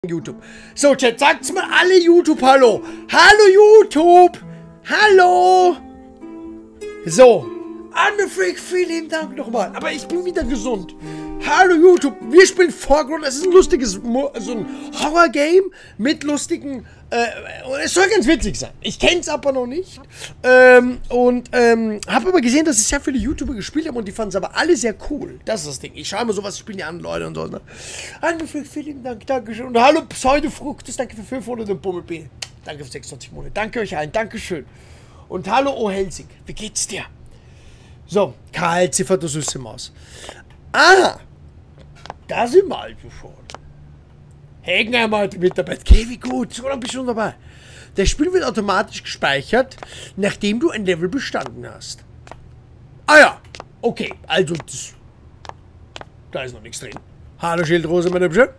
YouTube. So, Chat, sagt's mal alle YouTube Hallo. Hallo YouTube. Hallo. So. Anne-Freak, vielen Dank nochmal. Aber ich bin wieder gesund. Hallo YouTube. Wir spielen Foreground. Es ist ein lustiges, so ein Horror-Game mit lustigen, es soll ganz witzig sein. Ich kenn's aber noch nicht. Habe aber gesehen, dass es sehr viele YouTuber gespielt haben und die fanden es aber alle sehr cool. Das ist das Ding. Ich schaue immer sowas, spielen die anderen Leute und so, ne? Anne-Freak, vielen Dank. Dankeschön. Und hallo Pseudofructus. Danke für 500 und Bummelbee. Danke für 26 Monate. Danke euch allen. Dankeschön. Und hallo O Helsing. Wie geht's dir? So, Karl Ziffer, du süße Maus. Ah, da sind wir also schon. Hängen einmal mit dabei. Okay, wie gut, so lange bist du schon dabei. Das Spiel wird automatisch gespeichert, nachdem du ein Level bestanden hast. Ah ja, okay, also da ist noch nichts drin. Hallo Schildrose, meine Hübsche.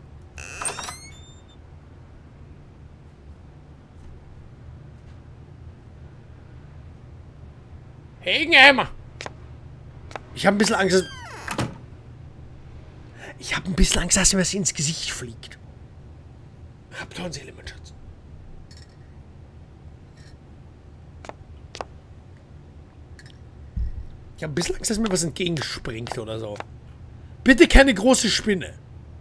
Hegenheimer. Ich habe ein bisschen Angst, dass mir was ins Gesicht fliegt. Raptorenseele, mein Schatz. Ich habe ein bisschen Angst, dass mir was entgegenspringt oder so. Bitte keine große Spinne.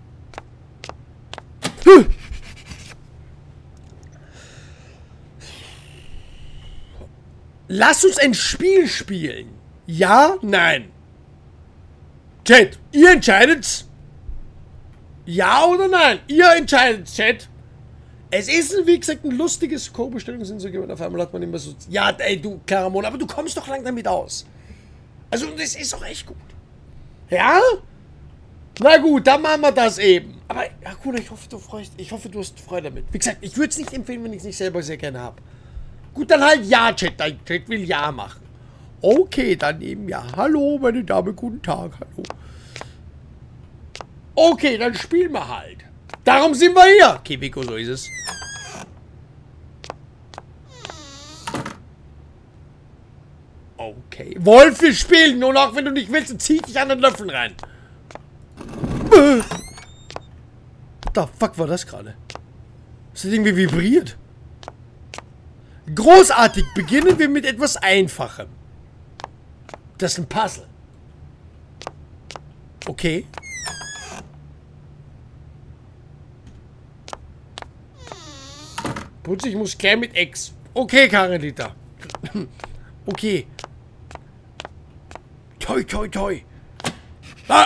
Lass uns ein Spiel spielen. Ja? Nein. Chat, ihr entscheidet's. Ja oder nein? Ihr entscheidet, Chat. Es ist, wie gesagt, ein lustiges Co-Bestellungen sind so geworden. Auf einmal hat man immer so... Ja, ey, du, Karamon, aber du kommst doch lang damit aus. Also, das ist doch echt gut. Ja? Na gut, dann machen wir das eben. Aber, ja gut, ich hoffe, du hast Freude damit. Wie gesagt, ich würde es nicht empfehlen, wenn ich es nicht selber sehr gerne habe. Gut, dann halt ja, Chat. Dein Chat will ja machen. Okay, dann eben ja. Hallo, meine Dame, guten Tag. Hallo. Okay, dann spielen wir halt. Darum sind wir hier. Okay, Vico, so ist es. Okay. Wolf, wir spielen. Und auch wenn du nicht willst, dann zieh dich an den Löffel rein. What the fuck war das gerade? Das hat irgendwie vibriert. Großartig. Beginnen wir mit etwas Einfachem. Das ist ein Puzzle. Okay. Putz, ich muss gleich mit Ex. Okay, Karelita. Okay. Toi, toi, toi. Ah.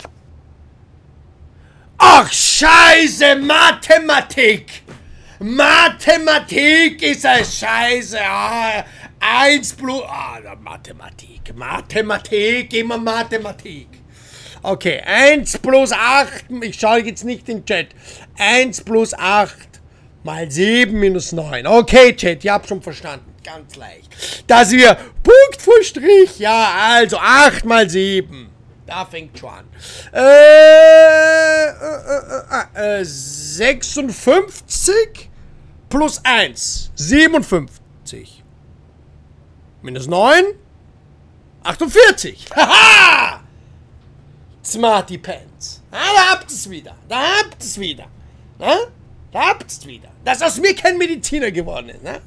Ach, scheiße, Mathematik. Mathematik ist eine Scheiße. Ah, 1 plus... Ah, Mathematik. Mathematik, immer Mathematik. Okay, 1 plus 8. Ich schaue jetzt nicht in den Chat. 1 plus 8 mal 7 minus 9. Okay, Chat, ihr habt schon verstanden. Ganz leicht. Dass wir Punkt vor Strich. Ja, also 8 mal 7. Da fängt schon an. 56 plus 1. 57. Minus 9. 48. Haha! Smarty Pants. Ah, da habt es wieder. Da habt es wieder. Na? Da habt es wieder. Dass aus mir kein Mediziner geworden ist. Ne?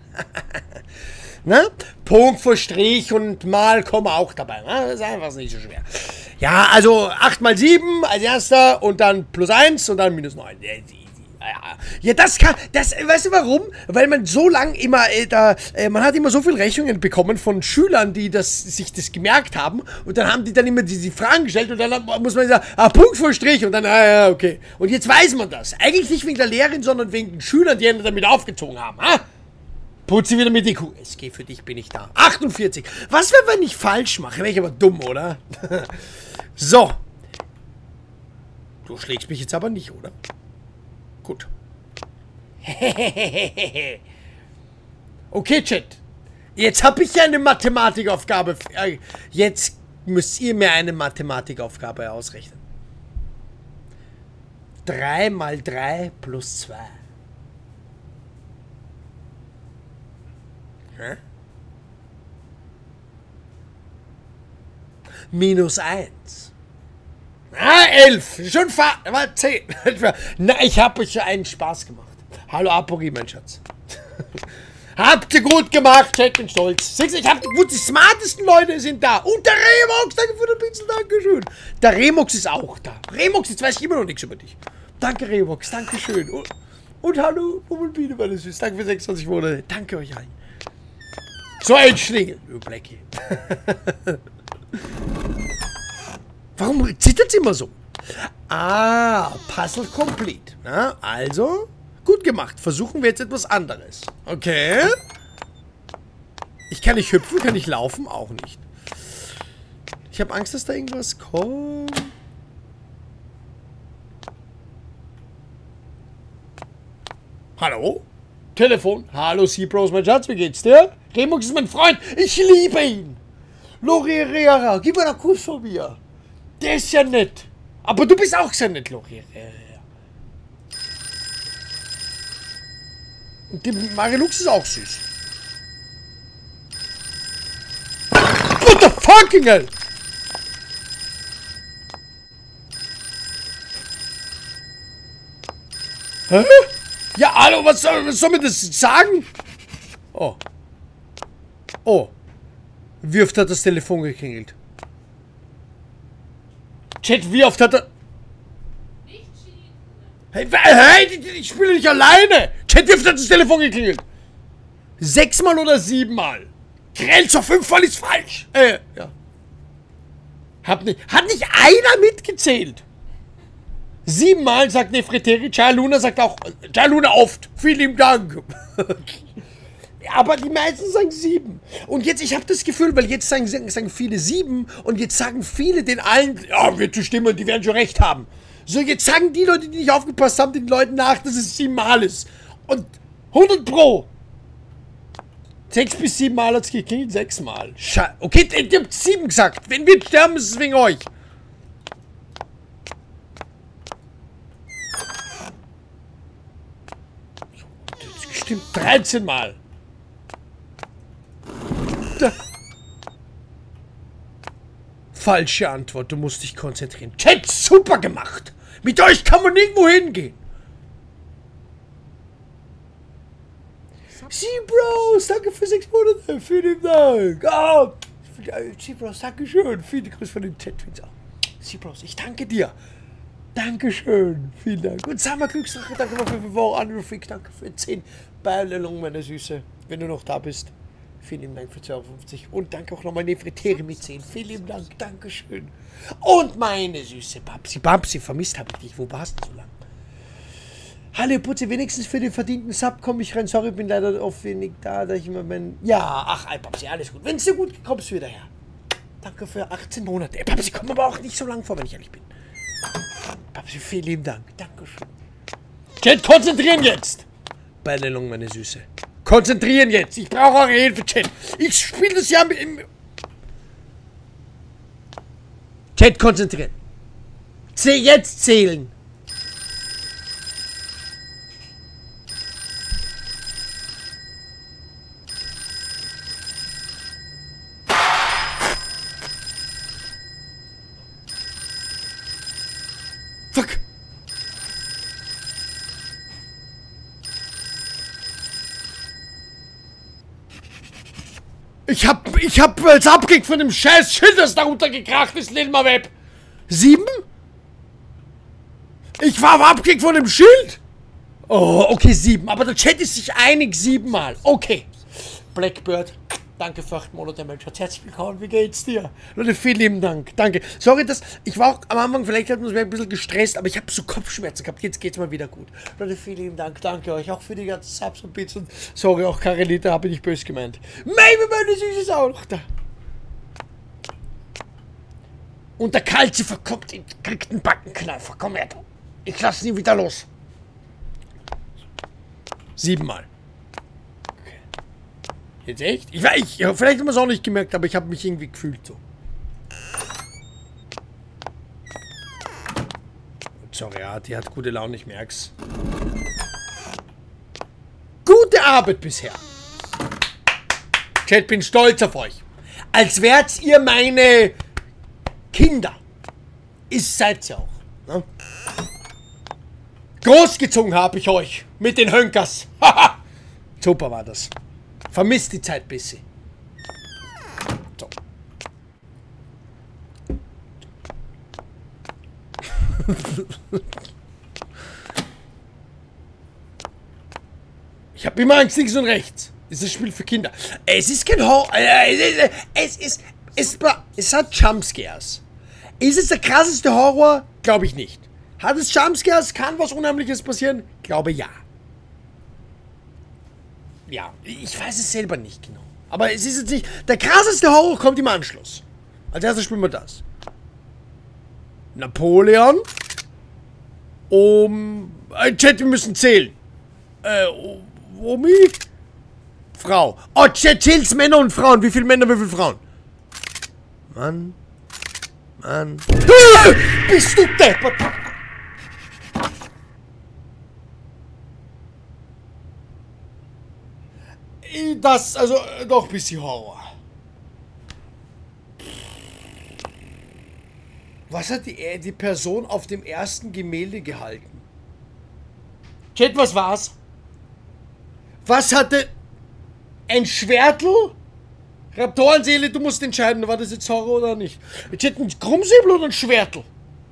Ne? Punkt vor Strich und mal Komma auch dabei. Ne? Das ist einfach nicht so schwer. Ja, also 8 mal 7 als erster und dann plus 1 und dann minus 9. Ja, das kann, weißt du warum? Weil man so lang immer, man hat immer so viele Rechnungen bekommen von Schülern, die sich das gemerkt haben und dann haben die dann immer diese Fragen gestellt und dann muss man sagen, Punkt vor Strich und dann, ja, okay. Und jetzt weiß man das. Eigentlich nicht wegen der Lehrerin, sondern wegen den Schülern, die einen damit aufgezogen haben, Putze wieder mit IQ. SG, für dich bin ich da. 48. Was wäre, wenn ich falsch mache? Wäre ich aber dumm, oder? So. Du schlägst mich jetzt aber nicht, oder? Gut. Okay, Chat. Jetzt habe ich ja eine Mathematikaufgabe. Jetzt müsst ihr mir eine Mathematikaufgabe ausrechnen. 3 mal 3 plus 2. Hä? Minus 1. Ah, 11. Schon war 10. Na, ich habe euch einen Spaß gemacht. Hallo Apogee, mein Schatz. Habt ihr gut gemacht, Chat, bin stolz. Ich hab gewusst, die smartesten Leute sind da. Und der Remox, danke für den Pixel, dankeschön. Der Remox ist auch da. Remox, jetzt weiß ich immer noch nichts über dich. Danke, Remox, dankeschön. Und hallo, Bummelbiene, meine Süß. Danke für 26 Monate. Danke euch allen. So ein Schlingel, du Blackie. Warum zittert sie immer so? Ah, Puzzle complete. Na, also, gut gemacht. Versuchen wir jetzt etwas anderes. Okay. Ich kann nicht hüpfen, kann ich laufen? Auch nicht. Ich habe Angst, dass da irgendwas kommt. Hallo? Telefon. Hallo, Seabros, mein Schatz, wie geht's dir? Remox ist mein Freund. Ich liebe ihn. Lorera, gib mir einen Kuss von mir. Der ist ja nett. Aber du bist auch sehr nett, Lorera. Und die Marilux ist auch süß. What the fucking hell? Hä? Ja, hallo, was soll mir das sagen? Oh. Oh. Wie oft hat das Telefon geklingelt? Chat, wie oft hat er... Hey, ich spiele nicht alleine! Chat, wie oft hat das Telefon geklingelt? 6-mal oder 7-mal? Grenz auf 5-mal ist falsch! Ja. Hat nicht einer mitgezählt! 7-mal sagt Nefreteri, Luna sagt auch... Luna oft! Vielen Dank! Aber die meisten sagen 7. Und jetzt, ich habe das Gefühl, weil jetzt sagen viele 7 und jetzt sagen viele den allen, ja, wird zu stimmen, die werden schon recht haben. So, jetzt sagen die Leute, die nicht aufgepasst haben, den Leuten nach, dass es 7-mal ist. Und 100 Pro. 6 bis 7-mal hat es geklingelt, 6-mal. Okay, ihr habt 7 gesagt. Wenn wir sterben, ist es wegen euch. Das ist gestimmt 13-mal. Falsche Antwort, du musst dich konzentrieren. Chat, super gemacht! Mit euch kann man nirgendwo hingehen. Seabros, danke für 6 Monate. Vielen Dank. Oh, Seabros, danke schön. Viele Grüße von den Chat-Tweets auch. Seabros, ich danke dir. Dankeschön. Vielen Dank. Und Summer Glücksdrache, danke für 5 Wochen. Unreal danke für 10 Beilelungen, meine Süße. Wenn du noch da bist. Vielen Dank für 52 und danke auch nochmal Nefreteri mit 10. Vielen Dank, Dankeschön. Und meine süße Babsi, vermisst habe ich dich. Wo warst du so lange? Hallo Putzi, wenigstens für den verdienten Sub komme ich rein. Sorry, bin leider oft wenig da ich immer mein... Ja, ach, Babsi, alles gut. Wenn es dir gut geht, kommst du wieder her. Danke für 18 Monate. Babsi, komm aber auch nicht so lang vor, wenn ich ehrlich bin. Babsi, vielen Dank, Dankeschön. Chat, konzentrieren jetzt. Beilelung, meine Süße. Konzentrieren jetzt. Ich brauche eure Hilfe, Chat. Ich spiele das ja mit... Chat, konzentrieren. Jetzt zählen. Fuck. Ich hab als Abkick von dem scheiß Schild, das da runtergekracht ist, Lilma Web. 7? Ich war am Abkick von dem Schild. Oh, okay, 7. Aber der Chat ist sich einig, 7-mal. Okay. Blackbird, danke für 8 Monate, mein Schatz. Herzlich willkommen, wie geht's dir? Leute, vielen lieben Dank. Danke. Sorry, ich war auch am Anfang, vielleicht hat man mich ein bisschen gestresst, aber ich habe so Kopfschmerzen gehabt. Jetzt geht's mal wieder gut. Leute, vielen lieben Dank. Danke euch auch für die ganzen Subs und Bits und sorry, auch Karelita, habe ich nicht böse gemeint. Meine Süße ist auch noch da. Und der Kalzi kriegt einen Backenkneifer. Komm her, du. Ich lasse ihn wieder los. 7-mal. Okay. Jetzt echt? Vielleicht haben wir es auch nicht gemerkt, aber ich habe mich irgendwie gefühlt so. Sorry, ja, die hat gute Laune, ich merk's. Gute Arbeit bisher. Chat, bin stolz auf euch. Als wärt ihr meine Kinder. Ist seid ihr auch. Ne? Großgezogen habe ich euch mit den Hönkers. Haha. Super war das. Vermisst die Zeit ein bisschen. So. Ich habe immer Angst links und rechts. Es ist ein Spiel für Kinder. Es ist kein Horror. Es hat Jumpscares. Ist es der krasseste Horror? Glaube ich nicht. Hat es Jumpscares? Kann was Unheimliches passieren? Glaube ja. Ja, ich weiß es selber nicht genau. Aber es ist jetzt nicht... Der krasseste Horror kommt im Anschluss. Als erstes spielen wir das. Napoleon. Chat, wir müssen zählen. Omi? Frau. Oh, Chat, zählt's Männer und Frauen. Wie viele Männer, wie viele Frauen? Mann. Mann. Bist du deppert? Das, also, doch ein bisschen Horror. Was hat die Person auf dem ersten Gemälde gehalten? Chat, was war's? Was hatte... Ein Schwertel? Raptorenseele, du musst entscheiden, war das jetzt Horror oder nicht? Chat, ein Krummsäbel oder ein Schwertel?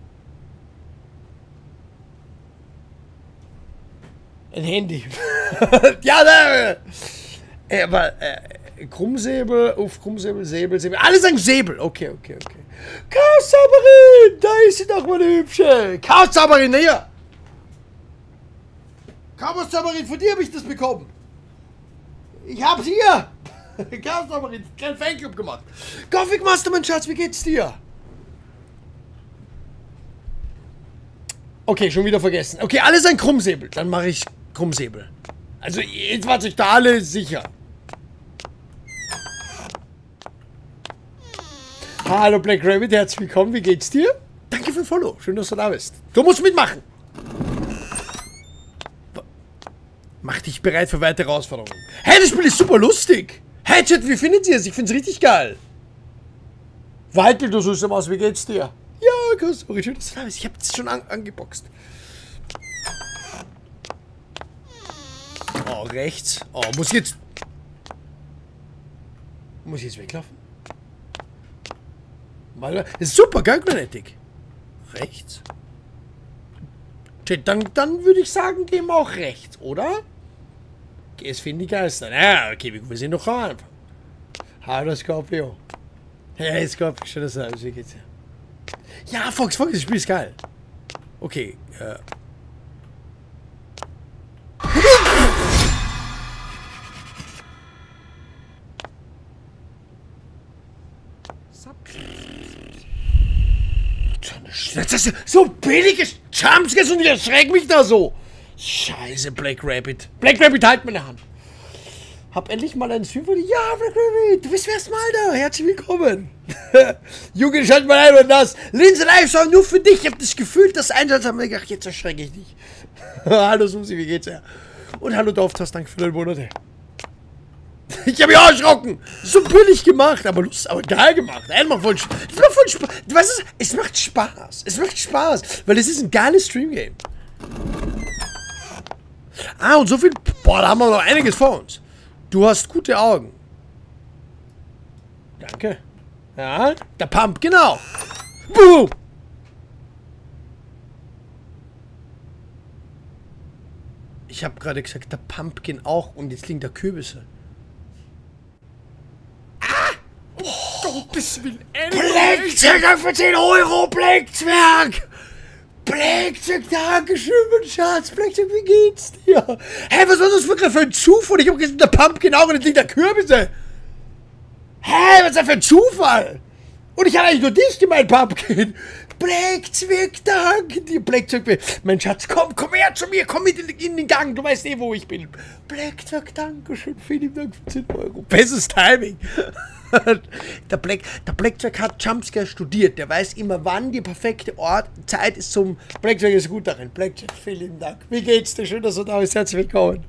Ein Handy. Ja, da... Aber, Krummsäbel, auf Krummsäbel, Säbel. Alle sagen Säbel. Okay. Chaos-Zauberin! Da ist sie doch, meine Hübsche. Chaos-Zauberin, hier. Chaos-Zauberin, von dir habe ich das bekommen. Ich hab's hier. Chaos-Zauberin, kleinen Fanclub gemacht. Gothic Master, mein Schatz, wie geht's dir? Okay, schon wieder vergessen. Okay, alle sagen Krummsäbel. Dann mache ich Krummsäbel. Also, jetzt wart euch da alle sicher. Hallo Black Rabbit, herzlich willkommen, wie geht's dir? Danke für den Follow, schön, dass du da bist. Du musst mitmachen. Mach dich bereit für weitere Herausforderungen. Hey, das Spiel ist super lustig. Hey Chat, wie findet ihr es? Ich find's richtig geil. Walter, du süße Maus, wie geht's dir? Ja, Chris, schön, dass du da bist. Ich hab das schon angeboxt. Oh, rechts. Oh, muss ich jetzt weglaufen? Das ist super, geil, Granatic. Rechts? Dann würde ich sagen, gehen wir auch rechts, oder? Es finden die Geister. Ja, okay, wir sind doch am Anfang. Hallo, Scorpio. Hey, Scorpio, schön, dass du da bist. Wie geht's dir? Ja, Fox, das Spiel ist geil. Okay, Das ist so billiges Jumpscares und ich erschreck mich da so. Scheiße, Black Rabbit. Black Rabbit, halt meine Hand. Hab endlich mal einen Stream von dir. Ja, Black Rabbit, du bist erst mal da. Herzlich willkommen. Junge, schalt mal ein und das. Linse Live Song nur für dich. Ich hab das Gefühl, das Einsatz haben wir gedacht, jetzt erschrecke ich dich. Hallo Susi, wie geht's dir? Und hallo Dorftas, danke für deine Monate. Ich habe mich auch erschrocken. So billig gemacht, aber lustig, aber geil gemacht. Es macht voll Spaß. Was ist? Es macht Spaß. Es macht Spaß, weil es ist ein geiles Stream-Game. Ah, und so viel... Boah, da haben wir noch einiges vor uns. Du hast gute Augen. Danke. Ja, der Pump, genau. Boom. Ich habe gerade gesagt, der Pumpkin auch und jetzt liegen da Kürbisse. Gottes Willen. Blackzwerg für 10 Euro, Blackzwerg! Blackzwerg, dankeschön, mein Schatz. Blackzwerg, wie geht's dir? Hey, was war das für ein Zufall? Ich hab gesagt, der Pumpkin auch und jetzt liegt der Kürbisse. Hey, was ist das für ein Zufall? Und ich hatte eigentlich nur dich gemeint, Pumpkin. Blackzwerg, danke dir. Blackzwerg, mein Schatz, komm her zu mir. Komm mit in den Gang. Du weißt eh, wo ich bin. Blackzwerg, dankeschön. Vielen Dank für 10 Euro. Bestes Timing. Der Blackjack hat Jumpscare studiert. Der weiß immer, wann die perfekte Zeit ist zum... Blackjack ist gut darin. Blackjack, vielen Dank. Wie geht's dir? Schön, dass du da bist. Herzlich willkommen.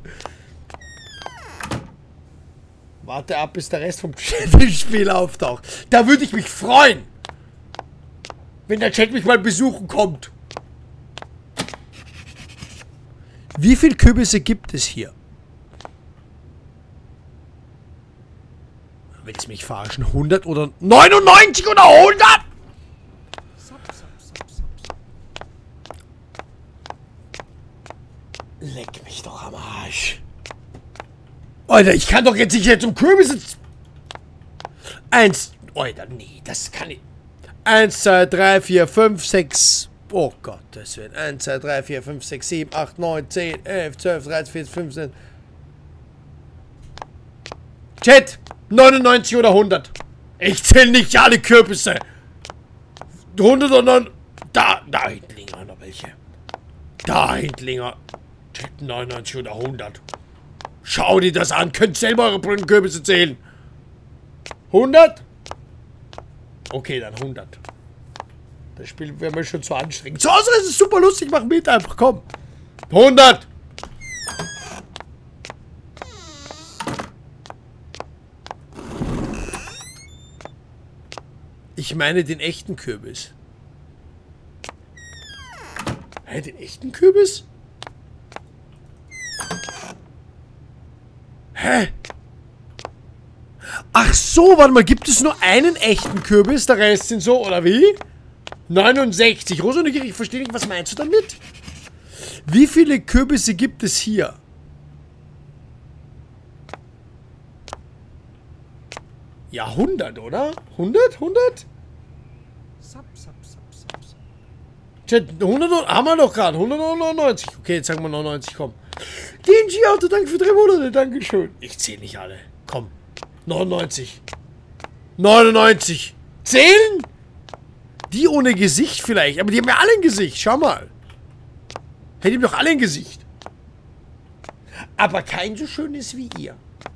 Warte ab, bis der Rest vom Spiel auftaucht. Da würde ich mich freuen. Wenn der Chat mich mal besuchen kommt. Wie viele Kürbisse gibt es hier? Willst du mich verarschen? 100 oder 99 oder 100? Leck mich doch am Arsch. Alter, ich kann doch jetzt nicht zum Kürbisse... Alter, nee, das kann ich... 1, 2, 3, 4, 5, 6... Oh Gott, das wird 1, 2, 3, 4, 5, 6, 7, 8, 9, 10, 11, 12, 13, 14, 15... Chat! 99 oder 100. Ich zähle nicht alle Kürbisse. 100 oder 9... Da hinten liegen auch noch welche. Da hinten liegen... Chat, 99 oder 100. Schau dir das an. Könnt selber eure brünen Kürbisse zählen. 100? Okay, dann 100. Das Spiel wäre mir schon zu anstrengend. So, also, es ist super lustig. Mach mit einfach, komm. 100! Ich meine den echten Kürbis. Hä, den echten Kürbis? Hä? Ach so, warte mal, gibt es nur einen echten Kürbis? Der Rest sind so, oder wie? 69. Rosa, ich verstehe nicht, was meinst du damit? Wie viele Kürbisse gibt es hier? Ja, 100, oder? 100? 100? 100 haben wir doch gerade. 199. Okay, jetzt sagen wir 99, komm. DNG-Auto, danke für 3 Monate. Dankeschön. Ich zähle nicht alle. Komm. 99. 99. Zählen? Die ohne Gesicht vielleicht. Aber die haben ja alle ein Gesicht. Schau mal. Hätten die doch alle ein Gesicht. Aber kein so schönes wie ihr.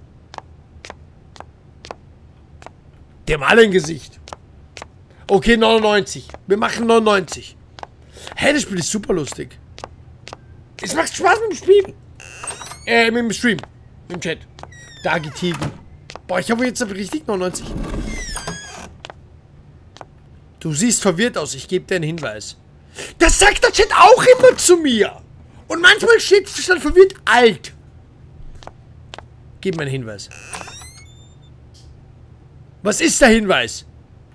Die haben alle ein Gesicht. Okay, 99. Wir machen 99. Hä, das Spiel ist super lustig. Es macht Spaß mit dem Spiel. Mit dem Stream. Im Chat. Dagi Tigen. Boah, ich habe jetzt richtig 99. Du siehst verwirrt aus. Ich gebe dir einen Hinweis. Das sagt der Chat auch immer zu mir. Und manchmal steht statt verwirrt alt. Gib mir einen Hinweis. Was ist der Hinweis?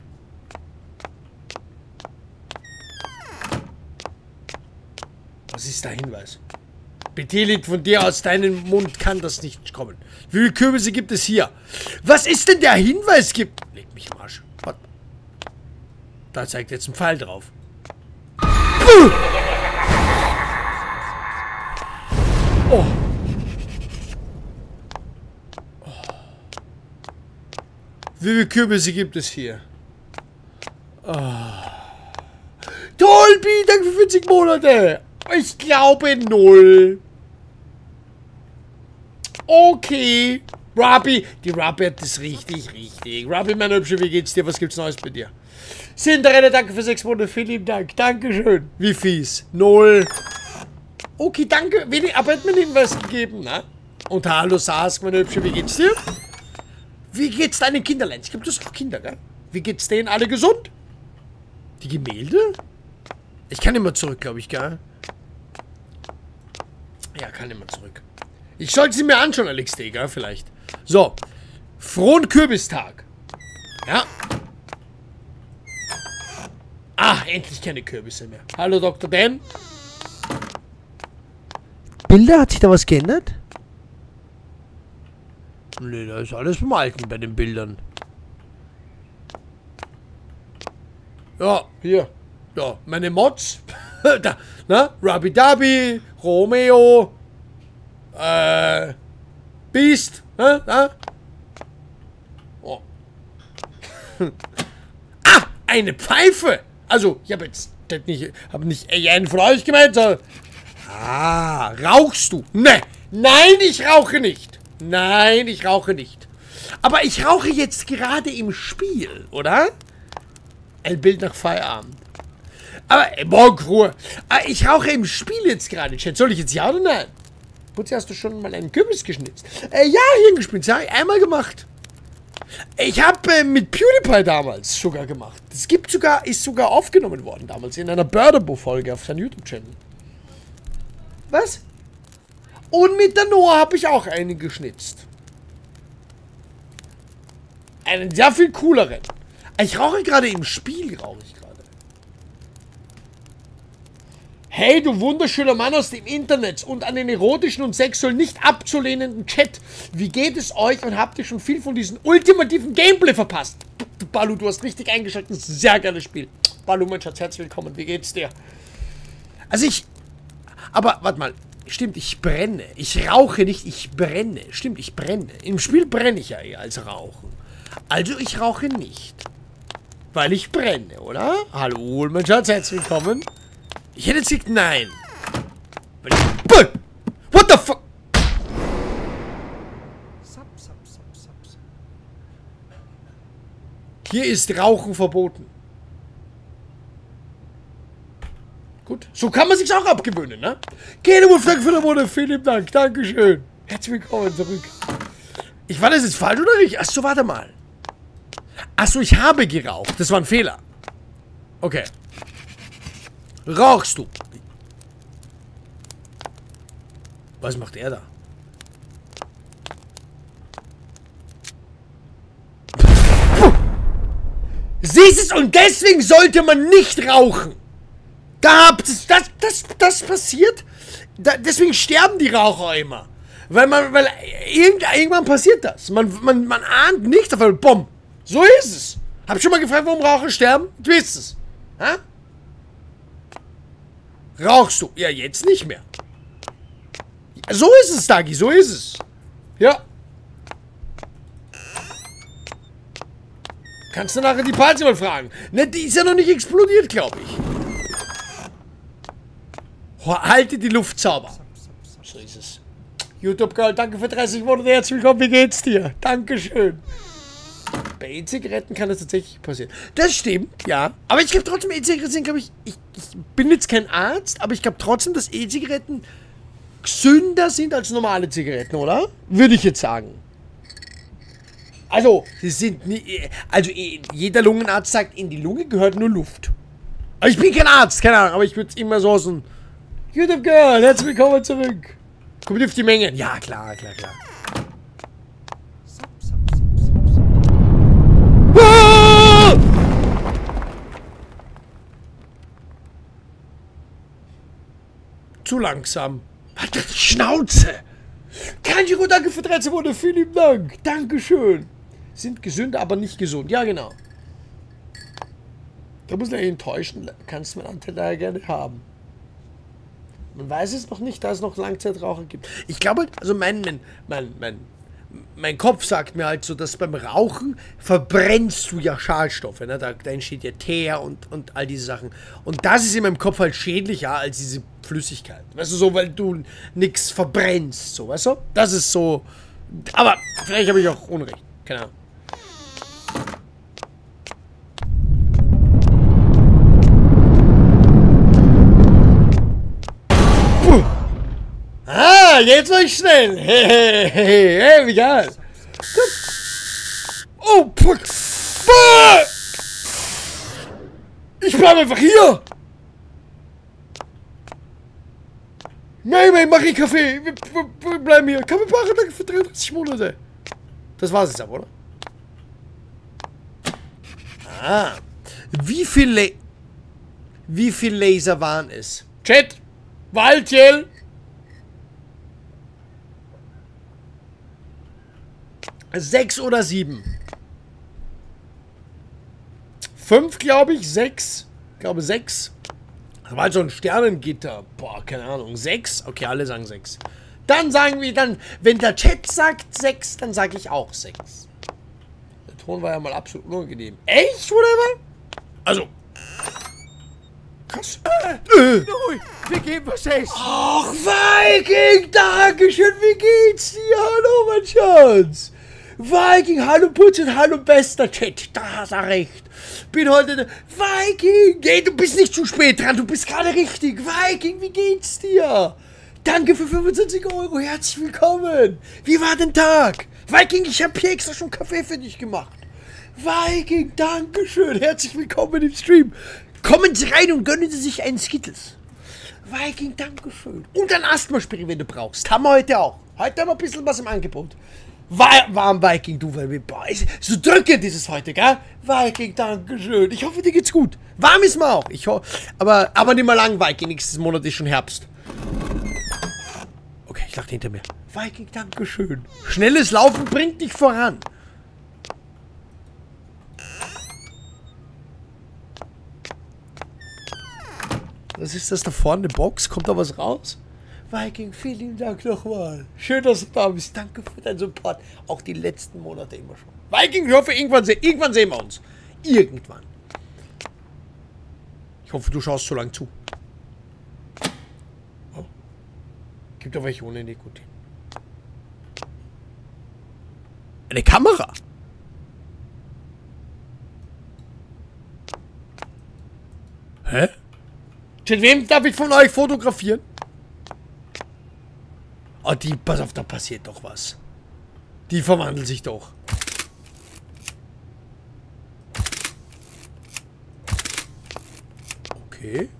Was ist der Hinweis? Beteligt von dir aus deinem Mund kann das nicht kommen. Wie viele Kürbisse gibt es hier? Was ist denn der Hinweis gibt? Leg mich im Arsch. Warte. Da zeigt jetzt ein Pfeil drauf. Oh. Wie viele Kürbisse gibt es hier? Oh. Dolby, danke für 40 Monate. Ich glaube 0. Okay. Ruby. Die Ruby hat das richtig. Ruby, meine Hübsche, wie geht's dir? Was gibt's Neues bei dir? Cinderella, danke für 6 Monate. Vielen lieben Dank. Dankeschön. Wie fies? 0. Okay, danke. Aber hat mir einen Hinweis gegeben, ne? Und hallo, Sask, meine Hübsche, wie geht's dir? Wie geht's deinen Kinderlein? Ich glaube, du hast auch Kinder, gell? Wie geht's denen? Alle gesund? Die Gemälde? Ich kann immer zurück, glaube ich, gell? Ja, kann immer zurück. Ich sollte sie mir anschauen, LXD, gell? Vielleicht. So. Frohen Kürbistag. Ja. Ah, endlich keine Kürbisse mehr. Hallo, Dr. Dan. Bilder? Hat sich da was geändert? Nee, da ist alles beim Alten bei den Bildern. Ja, hier. Ja, meine Mods. Da, na? Ruby Dubby, Romeo, Beast, na? Oh. Ah, eine Pfeife! Also, ich habe jetzt nicht einen von euch gemeint, sondern... Ah, rauchst du? Ne, nein, ich rauche nicht. Nein, ich rauche nicht. Aber ich rauche jetzt gerade im Spiel, oder? Ein Bild nach Feierabend. Aber, morgen Ruhe. Ich rauche im Spiel jetzt gerade, Chat. Soll ich jetzt ja oder nein? Putzi, hast du schon mal einen Kürbis geschnitzt? Ja, hier geschnitzt. Ja, einmal gemacht. Ich habe mit PewDiePie damals sogar gemacht. Das ist sogar aufgenommen worden damals in einer Börderbo-Folge auf seinem YouTube-Channel. Was? Und mit der Noah habe ich auch einen geschnitzt. Einen sehr viel cooleren. Ich rauche gerade im Spiel, rauche ich gerade. Hey, du wunderschöner Mann aus dem Internet und an den erotischen und sexuell nicht abzulehnenden Chat. Wie geht es euch und habt ihr schon viel von diesem ultimativen Gameplay verpasst? Balu, du hast richtig eingeschaltet. Das ist ein sehr geiles Spiel. Balu, mein Schatz, herzlich willkommen. Wie geht's dir? Also aber, warte mal. Stimmt, ich brenne. Ich rauche nicht, ich brenne. Stimmt, ich brenne. Im Spiel brenne ich ja eher als rauchen. Also, ich rauche nicht. Weil ich brenne, oder? Hallo, mein Schatz, herzlich willkommen. Ich hätte jetzt gesagt, nein. What the fuck? Hier ist Rauchen verboten. Gut. So kann man sich's auch abgewöhnen, ne? Dank für den Monat. Vielen Dank. Dankeschön. Herzlich willkommen zurück. War das jetzt falsch oder nicht? Achso, warte mal. Achso, ich habe geraucht. Das war ein Fehler. Okay. Rauchst du? Was macht er da? Siehst du, und deswegen sollte man nicht rauchen. Das passiert. Deswegen sterben die Raucher immer. Weil irgendwann passiert das. Man ahnt nicht, aber bumm. So ist es. Hab schon mal gefragt, warum Raucher sterben? Du weißt es. Ha? Rauchst du? Ja, jetzt nicht mehr. So ist es, Dagi, so ist es. Ja. Kannst du nachher die Party mal fragen. Ne, die ist ja noch nicht explodiert, glaube ich. Halte die Luft sauber. So ist es. YouTube-Girl, danke für 30 Monate. Herzlich willkommen, wie geht's dir? Dankeschön. Bei E-Zigaretten kann das tatsächlich passieren. Das stimmt, ja. Aber ich glaube trotzdem, E-Zigaretten sind, glaube ich bin jetzt kein Arzt, aber ich glaube trotzdem, dass E-Zigaretten gesünder sind als normale Zigaretten, oder? Würde ich jetzt sagen. Also, sie sind nie, also jeder Lungenarzt sagt, in die Lunge gehört nur Luft. Aber ich bin kein Arzt, keine Ahnung, aber ich würde es immer so aus dem YouTube Girl, herzlich willkommen zurück. Kommt auf die Mengen. Ja, klar. Zu langsam. Halt die Schnauze! Kanjiro, danke für 13 Monate. Vielen lieben Dank. Dankeschön. Sind gesünder, aber nicht gesund. Ja, genau. Da muss ich enttäuschen. Kannst du meinen Anteil daher gerne haben. Man weiß es noch nicht, da es noch Langzeitraucher gibt. Ich glaube, also mein Kopf sagt mir halt so, dass beim Rauchen verbrennst du ja Schadstoffe. Ne? Da entsteht ja Teer und all diese Sachen. Und das ist in meinem Kopf halt schädlicher als diese Flüssigkeit. Weißt du, so, weil du nichts verbrennst. So, weißt du? Das ist so. Aber vielleicht habe ich auch Unrecht. Keine Ahnung. Ah, jetzt war ich schnell. Hey, wie geil. Oh, fuck. Ich bleib einfach hier. Nein, mach ich Kaffee. Wir bleiben hier. Kamipara, danke für 33 Monate. Das war's jetzt aber, oder? Ah. Wie viel Laser waren es? Chat. Waldjell. 6 oder 7? 5, glaube ich. 6. Ich glaube 6. Das war halt so ein Sternengitter. Boah, keine Ahnung. 6? Okay, alle sagen 6. Dann sagen wir dann, wenn der Chat sagt 6, dann sage ich auch 6. Der Ton war ja mal absolut unangenehm. Echt, whatever? Also. Krass. Viking, was ist? Ach, Viking, dankeschön. Wie geht's dir? Hallo, mein Schatz. Viking, hallo Putz und hallo bester Chat. Da hast du recht. Bin heute... Viking! Hey, du bist nicht zu spät dran. Du bist gerade richtig. Viking, wie geht's dir? Danke für 25 Euro. Herzlich willkommen. Wie war dein Tag? Viking, ich habe hier extra schon Kaffee für dich gemacht. Viking, Dankeschön. Herzlich willkommen im Stream. Kommen Sie rein und gönnen Sie sich einen Skittles. Viking, Dankeschön. Und ein Asthma-Spray, wenn du brauchst. Haben wir heute auch. Heute haben wir ein bisschen was im Angebot. Warm, Viking, du, boah, so drückend ist es heute, gell? Viking, Dankeschön. Ich hoffe, dir geht's gut. Warm ist mir auch. Aber nicht mal lang, Viking. Nächstes Monat ist schon Herbst. Okay, ich dachte hinter mir. Viking, Dankeschön. Schnelles Laufen bringt dich voran. Was ist das da vorne? Eine Box? Kommt da was raus? Viking, vielen Dank nochmal. Schön, dass du da bist. Danke für deinen Support. Auch die letzten Monate immer schon. Viking, ich hoffe, irgendwann sehen wir uns. Irgendwann. Ich hoffe, du schaust so lange zu. Oh. Gibt doch welche ohne Nikotin. Eine Kamera. Hä? Mit wem darf ich von euch fotografieren? Oh, pass auf, da passiert doch was. Die verwandelt sich doch. Okay.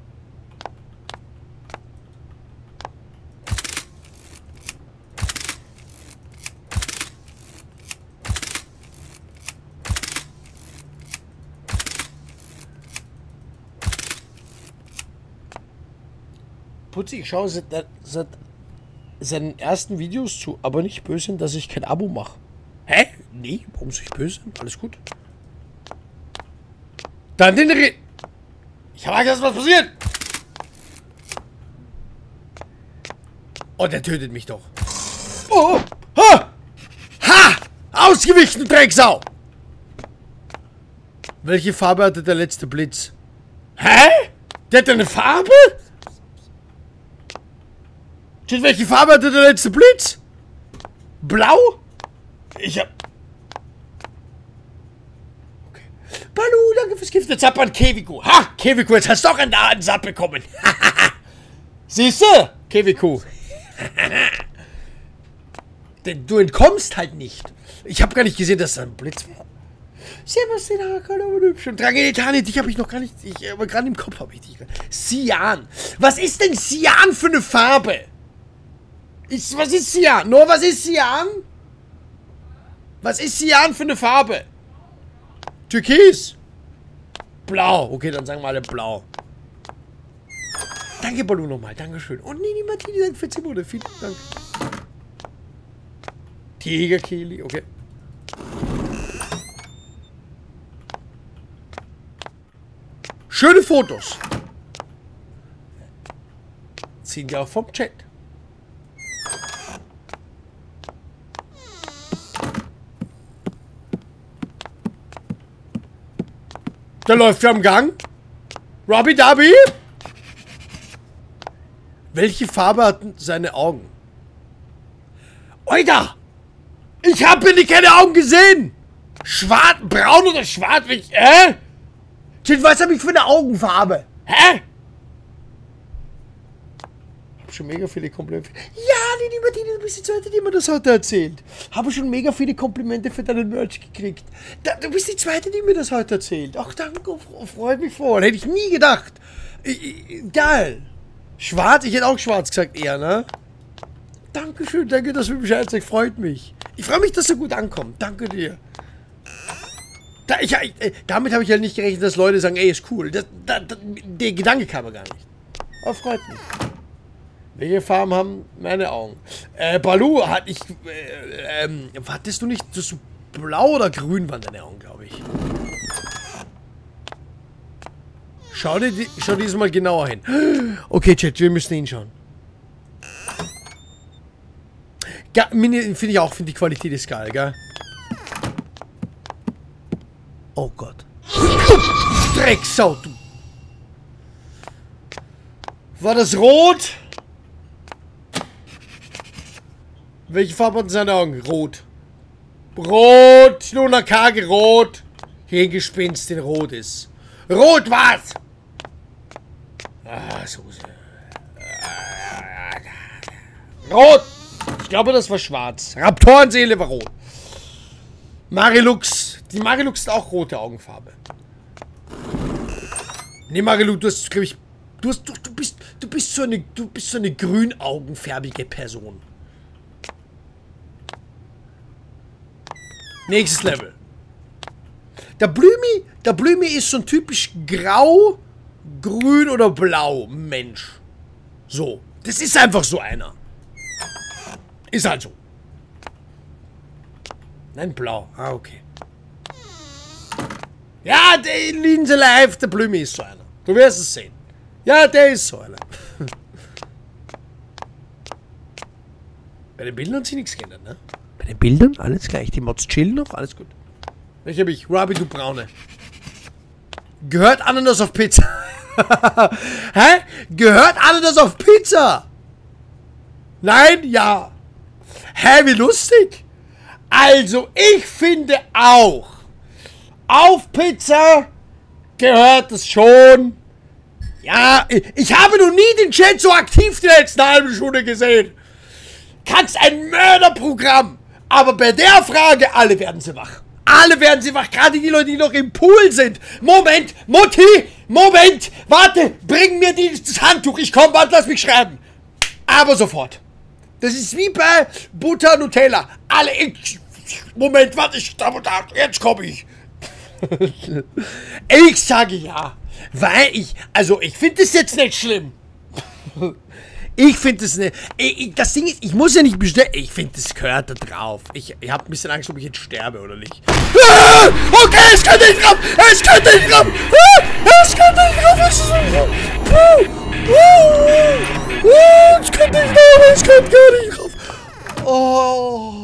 Putzi, ich schaue seit seinen ersten Videos zu, aber nicht böse, dass ich kein Abo mache. Hä? Nee, warum soll ich böse sein? Alles gut. Dann den Ich habe Angst, dass was passiert. Oh, der tötet mich doch. Oh! Ha! Ha! Ausgewichen, Drecksau! Welche Farbe hatte der letzte Blitz? Hä? Der hat eine Farbe? Welche Farbe hatte der letzte Blitz? Blau? Ich hab... Okay. Balu, danke fürs Gift. Jetzt hat man Keviku. Ha! Keviku, jetzt hast du auch einen Datensatz bekommen. Siehst du? Keviku. Denn du entkommst halt nicht. Ich habe gar nicht gesehen, dass da ein Blitz war. Servus, den Hakan, Trageditanit, dich habe ich noch gar nicht... aber gerade im Kopf habe ich dich... Cyan. Was ist denn Cyan für eine Farbe? Was ist Cyan? Nur was ist Cyan? Was ist Cyan für eine Farbe? Türkis? Blau. Okay, dann sagen wir alle blau. Danke, Balu, nochmal. Dankeschön. Und Nini Martini, danke für 10 Monate. Vielen Dank. Tigerkili, okay. Schöne Fotos. Ziehen wir auch vom Chat. Der läuft ja am Gang. Robby Darby. Welche Farbe hatten seine Augen? Oida! Ich habe nicht keine Augen gesehen! Schwarz, braun oder schwarz? Was habe ich für eine Augenfarbe? Hä? Ich habe schon mega viele Komplimente. Ja, Lini Martini, du bist die Zweite, die mir das heute erzählt. Habe schon mega viele Komplimente für deinen Merch gekriegt. Du bist die Zweite, die mir das heute erzählt. Ach, danke, freut mich voll. Hätte ich nie gedacht. Geil. Schwarz? Ich hätte auch schwarz gesagt eher, ne? Dankeschön, danke, dass du mir Bescheid sagst. Freut mich. Ich freue mich, dass er gut ankommt. Danke dir. Damit habe ich halt nicht gerechnet, dass Leute sagen, ey, ist cool. Der Gedanke kam mir gar nicht. Aber freut mich. Welche Farben haben meine Augen? Balu, hattest du nicht so blau oder grün waren deine Augen, glaube ich. Schau dieses Mal genauer hin. Okay, Chat, wir müssen hinschauen. Ja, finde ich auch, die Qualität ist geil, gell? Oh Gott. Drecksau, du. War das rot? Welche Farbe hatten seine Augen? Rot. Rot! Luna Kage, rot! Hier ein Gespinst, den rot ist. Rot war's! Ah, so. Rot! Ich glaube, das war schwarz. Raptorenseele war rot. Marilux. Die Marilux hat auch rote Augenfarbe. Nee, Marilux, du hast, glaube ich... Du bist so eine grünaugenfärbige Person. Nächstes Level. Der Blümi ist so ein typisch grau, grün oder blau Mensch. So. Das ist einfach so einer. Ist halt so. Nein, blau. Ah, okay. Ja, der Linse Live, der Blümi ist so einer. Du wirst es sehen. Ja, der ist so einer. Bei den Bildern hat sich nichts geändert, ne? Bei den Bildern alles gleich. Die Mods chillen noch, alles gut. Welche habe ich? Ruby, du Braune. Gehört Ananas auf Pizza? Hä? Gehört Ananas auf Pizza? Nein? Ja. Hä, wie lustig. Also, ich finde auch, auf Pizza gehört es schon. Ja, ich habe noch nie den Chat so aktiv die letzten halbe Stunde gesehen. Kannst ein Mörderprogramm. Aber bei der Frage, alle werden sie wach. Alle werden sie wach. Gerade die Leute, die noch im Pool sind. Moment, Mutti, Moment. Warte, bring mir dieses Handtuch. Ich komme, warte, lass mich schreiben. Aber sofort. Das ist wie bei Butter Nutella. Alle, Moment, warte, jetzt komme ich. Ich sage ja. Weil ich finde das jetzt nicht schlimm. Ich finde das nicht. Das Ding ist, ich muss ja nicht bestellen. Ich finde, das gehört da drauf. Ich habe ein bisschen Angst, ob ich jetzt sterbe oder nicht. Ah, okay, es könnte nicht drauf. Es könnte nicht drauf. Es könnte nicht drauf. Es könnte nicht drauf. Es könnte gar nicht drauf. Oh.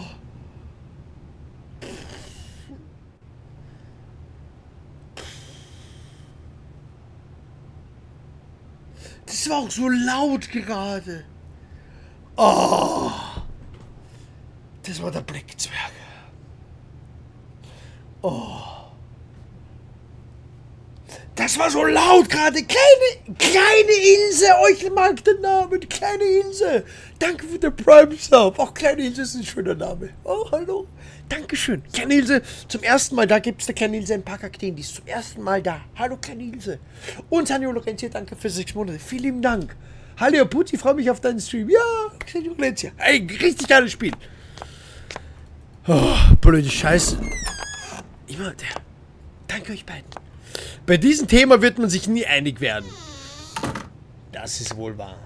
Das war auch so laut gerade. Oh. Das war der Blickzwerg. Oh. Das war so laut gerade. Kleine Insel. Euch mag der Name. Kleine Insel. Danke für den Prime-Sub. Auch Kleine Insel ist ein schöner Name. Oh, hallo. Dankeschön. Kleine Ilse, zum ersten Mal da gibt es der Kleine Ilse ein paar Kakteen, die ist zum ersten Mal da. Hallo Kleine Ilse. Und Sanjo Lorenzia, danke für 6 Monate. Vielen lieben Dank. Hallo Putti, freue mich auf deinen Stream. Ja, Sanjo Lorenzia. Ey, richtig geiles Spiel. Oh, blöde Scheiße. Immer der. Danke euch beiden. Bei diesem Thema wird man sich nie einig werden. Das ist wohl wahr.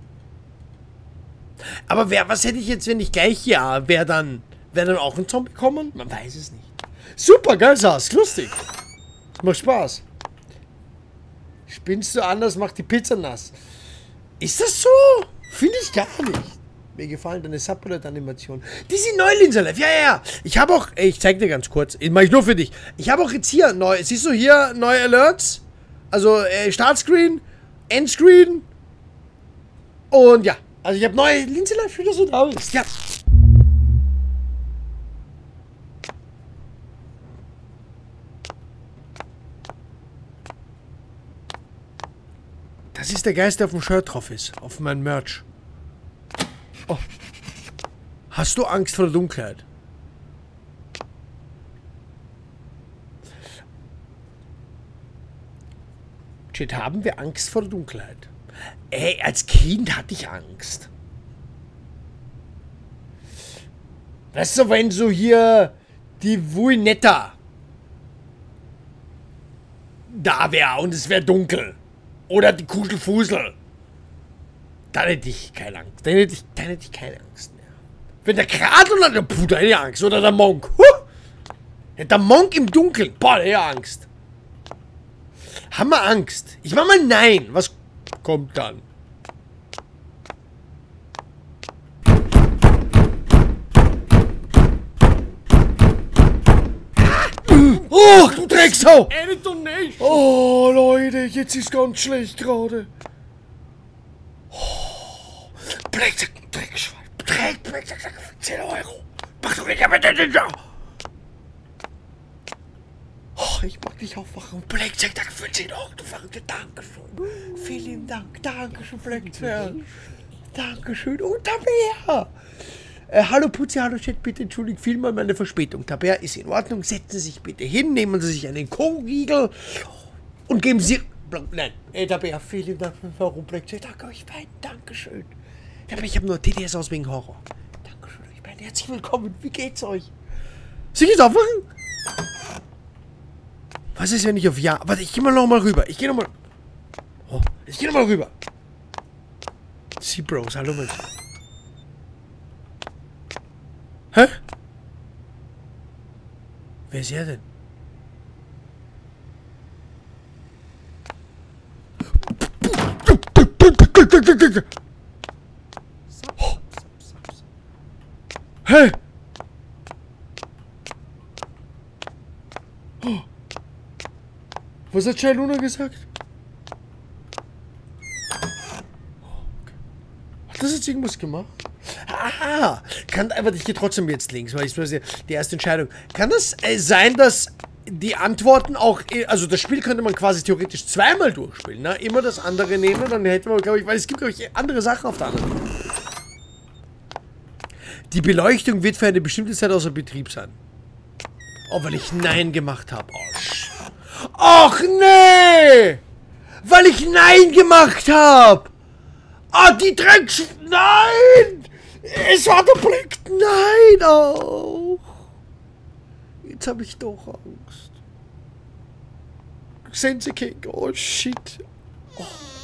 Aber was hätte ich jetzt, wenn ich gleich wäre dann auch ein Zombie kommen? Man weiß es nicht. Super, geil, Sass. Lustig. Das macht Spaß. Spinnst du anders, macht die Pizza nass. Ist das so? Finde ich gar nicht. Mir gefallen deine Subbullet-Animation. Die sind neu, Linse Live. Ja. Ich habe auch... Ich zeig dir ganz kurz. Mache ich nur für dich. Ich habe auch jetzt hier neu... Siehst du hier neue Alerts? Also Startscreen, Endscreen. Und ja. Also ich habe neue Linse Live, wie das so da ist. Ja. Das ist der Geist, der auf dem Shirt drauf ist. Auf meinem Merch. Oh. Hast du Angst vor der Dunkelheit? Shit, haben wir Angst vor der Dunkelheit? Ey, als Kind hatte ich Angst. Weißt du, wenn so hier die Wuinetta da wäre und es wäre dunkel. Oder die Kugelfusel. Dann hätte ich keine Angst. Dann hätte ich keine Angst mehr. Wenn der Gradl oder der Puder hätte ich Angst. Oder der Monk. Der Monk im Dunkeln. Boah, der hätte Angst. Haben wir Angst? Ich mach mal nein. Was kommt dann? Oh, du Drecksau! Oh, Leute, jetzt ist ganz schlecht gerade. Oh, Drecksack, Dreckschwein. Drecksack, 10 Euro. Mach doch nicht damit den da. Oh, ich mag dich aufwachen. Blackjack, danke für 10 Euro. Du verrückte, Dankeschön. Vielen Dank. Dankeschön, Blackjack. Dankeschön. Und Tabea. Hallo Putzi, hallo Chat, bitte entschuldigt vielmal meine Verspätung. Tabea ist in Ordnung. Setzen Sie sich bitte hin, nehmen Sie sich einen Kogriegel und geben Sie... Nein, Tabea, vielen Dank für den Rumplex. Danke euch beiden, Dankeschön. Aber ich habe nur TTS aus wegen Horror. Dankeschön euch beiden, herzlich willkommen. Wie geht's euch? Soll ich jetzt aufwachen? Was ist, wenn ich auf Ja... Warte, ich geh mal noch mal rüber. Ich geh noch mal... Oh, ich geh noch mal rüber. Sie Bros, hallo Mensch. Hä? Wer ist er denn? Oh. Hä? Oh. Was hat Chai Luna gesagt? Hat das jetzt irgendwas gemacht? Aha! Aber ich gehe trotzdem jetzt links, weil ich die erste Entscheidung. Kann das sein, dass die Antworten auch... Also das Spiel könnte man quasi theoretisch zweimal durchspielen, ne? Immer das andere nehmen, dann hätten wir, glaube ich... Weil es gibt, glaube ich, andere Sachen auf der anderen. Die Beleuchtung wird für eine bestimmte Zeit außer Betrieb sein. Oh, weil ich Nein gemacht habe. Oh, ach, nee! Weil ich Nein gemacht habe! Ah, die Drecks... Nein! Es war der Blick... Nein! Oh. Jetzt habe ich doch Angst. Sense King. Oh, shit. Oh.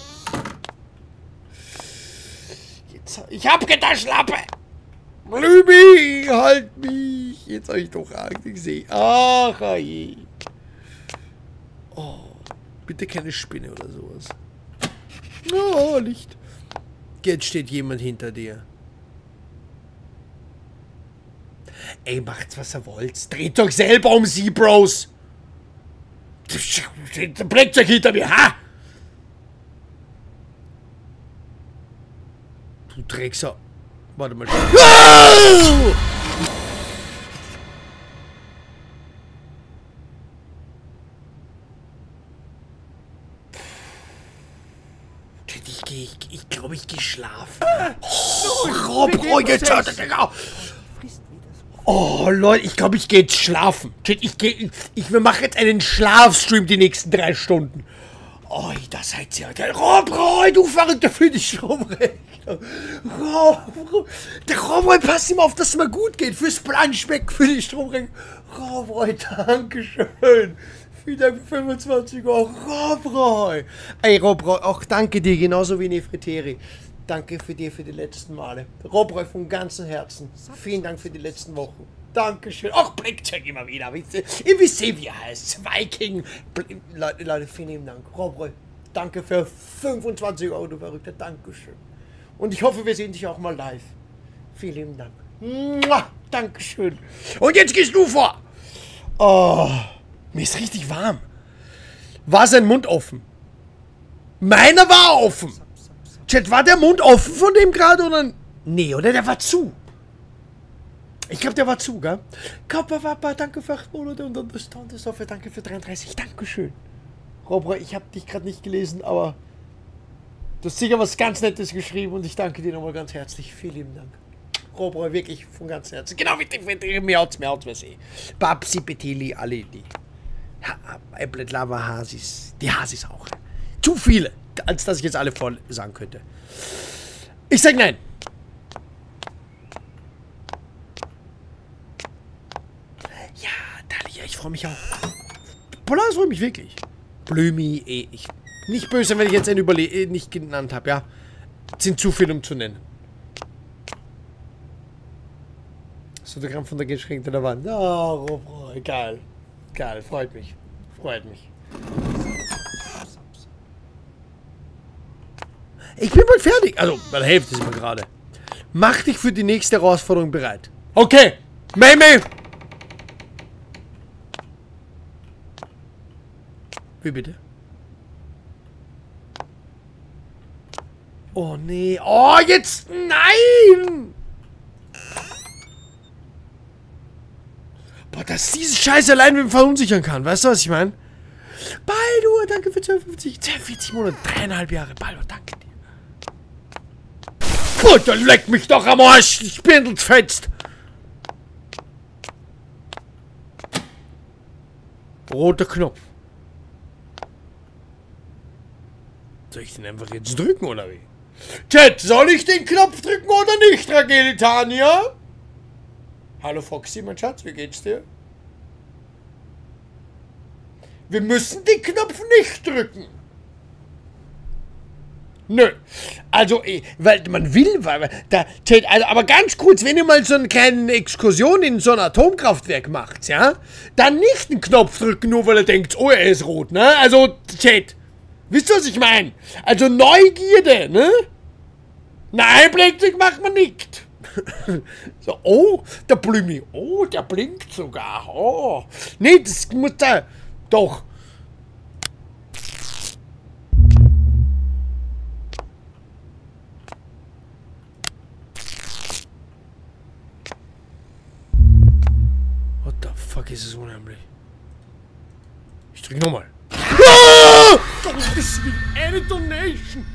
Jetzt, ich hab Getaschlappe! Blümi, halt mich! Jetzt habe ich doch Angst. Ich sehe... Ach, je. Oh. Bitte keine Spinne oder sowas. Oh, Licht. Jetzt steht jemand hinter dir. Ey, macht's, was ihr wollt. Dreht euch selber um sie, Bros. Blickt euch hinter mir, ha? Du Dreckser. Warte mal. Ah! Ich glaube, ich gehe schlafen. Oh, jetzt hört das Digga. Oh, Leute, ich glaube, ich gehe jetzt schlafen. Wir machen jetzt einen Schlafstream die nächsten 3 Stunden. Oh, das seid ihr. Rob, du Verrückter für die Stromrechnung. Der Rob, passt immer auf, dass es mal gut geht. Fürs Planschmeck, für die Stromrechnung. Rob, dankeschön. Vielen Dank für 25 Euro. Rob, ey, Rob, auch danke dir, genauso wie Nefreteri. Danke für dir für die letzten Male. Rob, von ganzem Herzen. Vielen Dank für die letzten Wochen. Dankeschön. Auch Blickcheck immer wieder. Ihr wisst, wie er heißt. Viking. Leute, vielen Dank. Rob, danke für 25 Euro, du Verrückter. Dankeschön. Und ich hoffe, wir sehen dich auch mal live. Vielen Dank. Mua, Dankeschön. Und jetzt gehst du vor. Oh, mir ist richtig warm. War sein Mund offen? Meiner war offen. Chat, war der Mund offen von dem gerade oder... Nee, oder? Der war zu. Ich glaube, der war zu, gell? Kappa, danke für 8 Monate und Understand ist dafür. Danke für 33. Dankeschön. Robra, ich habe dich gerade nicht gelesen, aber... Du hast sicher was ganz Nettes geschrieben und ich danke dir nochmal ganz herzlich. Vielen lieben Dank. Robra, wirklich von ganzem Herzen. Genau wie die Miauts, Babsi, Betili, alle die. Applet, Lava, Hasis. Die Hasis auch. Zu viele. Als dass ich jetzt alle voll sagen könnte. Ich sag nein. Ja, Dalia, ich freue mich auch. Polaris freut mich wirklich. Blömi, ich. Nicht böse, wenn ich jetzt einen nicht genannt habe, ja. Sind zu viel, um zu nennen. Fotogramm von der Geschenk der Wand. Oh, geil. Geil, freut mich. Freut mich. Ich bin bald fertig. Also, bei der Hälfte sind wir gerade. Mach dich für die nächste Herausforderung bereit. Okay. Mei. Wie bitte? Oh, nee. Oh, jetzt. Nein! Boah, dass diese Scheiße allein mit verunsichern kann. Weißt du, was ich meine? Baldur, danke für 42 Monate. 3,5 Jahre. Baldur, danke dir. Mutter, leck mich doch am Arsch, die Spindel fetzt. Roter Knopf. Soll ich den einfach jetzt drücken, oder wie? Chat, soll ich den Knopf drücken oder nicht, Ragelitania? Hallo Foxy, mein Schatz, wie geht's dir? Wir müssen den Knopf nicht drücken. Nö. Also, weil man will, Chat, also, aber ganz kurz, wenn ihr mal so eine kleine Exkursion in so ein Atomkraftwerk macht, ja, dann nicht den Knopf drücken, nur weil ihr denkt, oh, er ist rot, ne? Also, Chat, wisst ihr, was ich meine? Also, Neugierde, ne? Nein, plötzlich macht man nicht. So, oh, der Blümi, oh, der blinkt sogar, oh. Nee, das muss da, doch. What the fuck ist es unheimlich? Ich drück nochmal. Ah! Das ist wie eine Donation.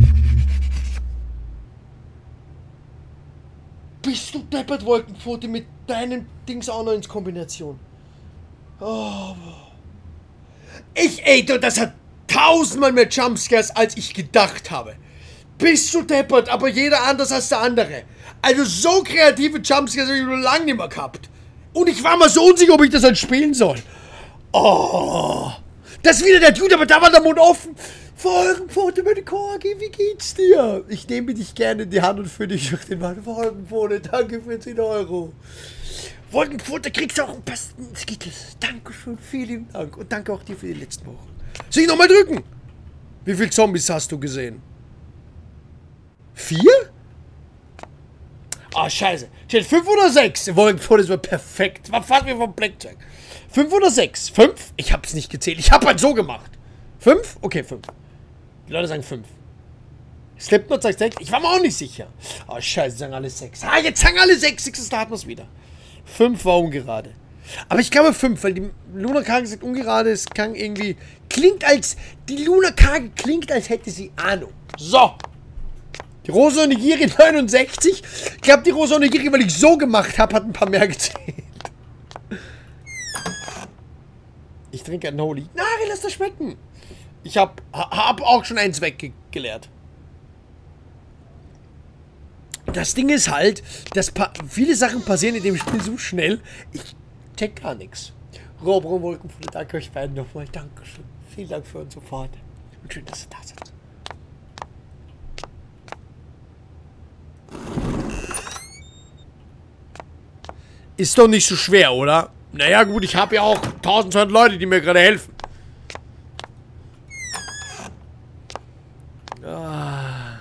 Bist du deppert, Wolkenpfote, mit deinen Dings auch noch ins Kombination? Oh. Das hat 1000-mal mehr Jumpscares, als ich gedacht habe. Bist du deppert, aber jeder anders als der andere. Also so kreative Jumpscares habe ich noch lange nicht mehr gehabt. Und ich war mal so unsicher, ob ich das halt spielen soll. Oh. Das ist wieder der Dude, aber da war der Mund offen. Wolkenpfote, meine Korgi, wie geht's dir? Ich nehme dich gerne in die Hand und führe dich durch den Wald. Wolkenpfote, danke für 10 Euro. Wolkenpfote, kriegst du auch einen besten Skittles. Dankeschön, vielen Dank. Und danke auch dir für die letzten Wochen. Soll ich nochmal drücken? Wie viele Zombies hast du gesehen? 4? Ah, scheiße. Steht 5 oder 6? Wolkenpfote, das war perfekt. Was fand mir vom Blackjack? 5 oder 6? 5? Ich hab's nicht gezählt. Ich hab halt so gemacht. 5? Okay, 5. Die Leute sagen 5. Slipknot sagt 6. Ich war mir auch nicht sicher. Oh, scheiße, sagen alle 6. Ah, jetzt sagen alle 6. 6 starten wir es wieder. 5 war ungerade. Aber ich glaube 5, weil die Luna Kage sagt ungerade. Es kann irgendwie... Klingt als... Die Luna Kage klingt, als hätte sie Ahnung. So. Die Rosa Onigiri 69. Ich glaube, die Rosa Onigiri, weil ich so gemacht habe, hat ein paar mehr gezählt. Ich trinke ein Holy. Nein, lass das schmecken. Ich hab auch schon eins weggeleert. Das Ding ist halt, dass viele Sachen passieren in dem Spiel so schnell. Ich check gar nichts. Robron Wolkenpfote, danke euch beiden nochmal. Dankeschön. Vielen Dank für euren Support. Und schön, dass ihr da seid. Ist doch nicht so schwer, oder? Naja gut, ich habe ja auch 1200 Leute, die mir gerade helfen. Ah.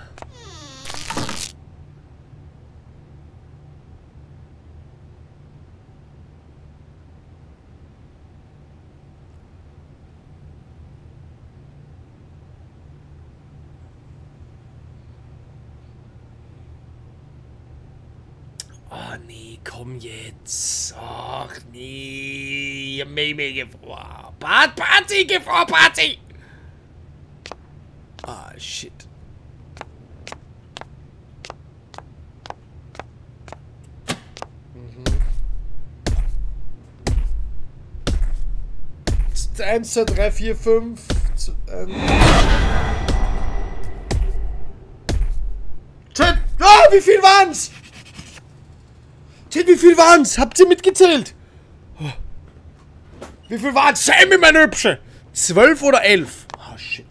Oh nee, komm jetzt. Ach nee. Gefahr. Party, Gefahr, Party. Ah, shit. Mhm. 1, 2, 3, 4, 5. Chat! Ah, wie viel waren's? Chat, wie viel waren's? Habt ihr mitgezählt? Oh. Wie viel waren's? Sammy, meine Hübsche! 12 oder 11? Oh, shit.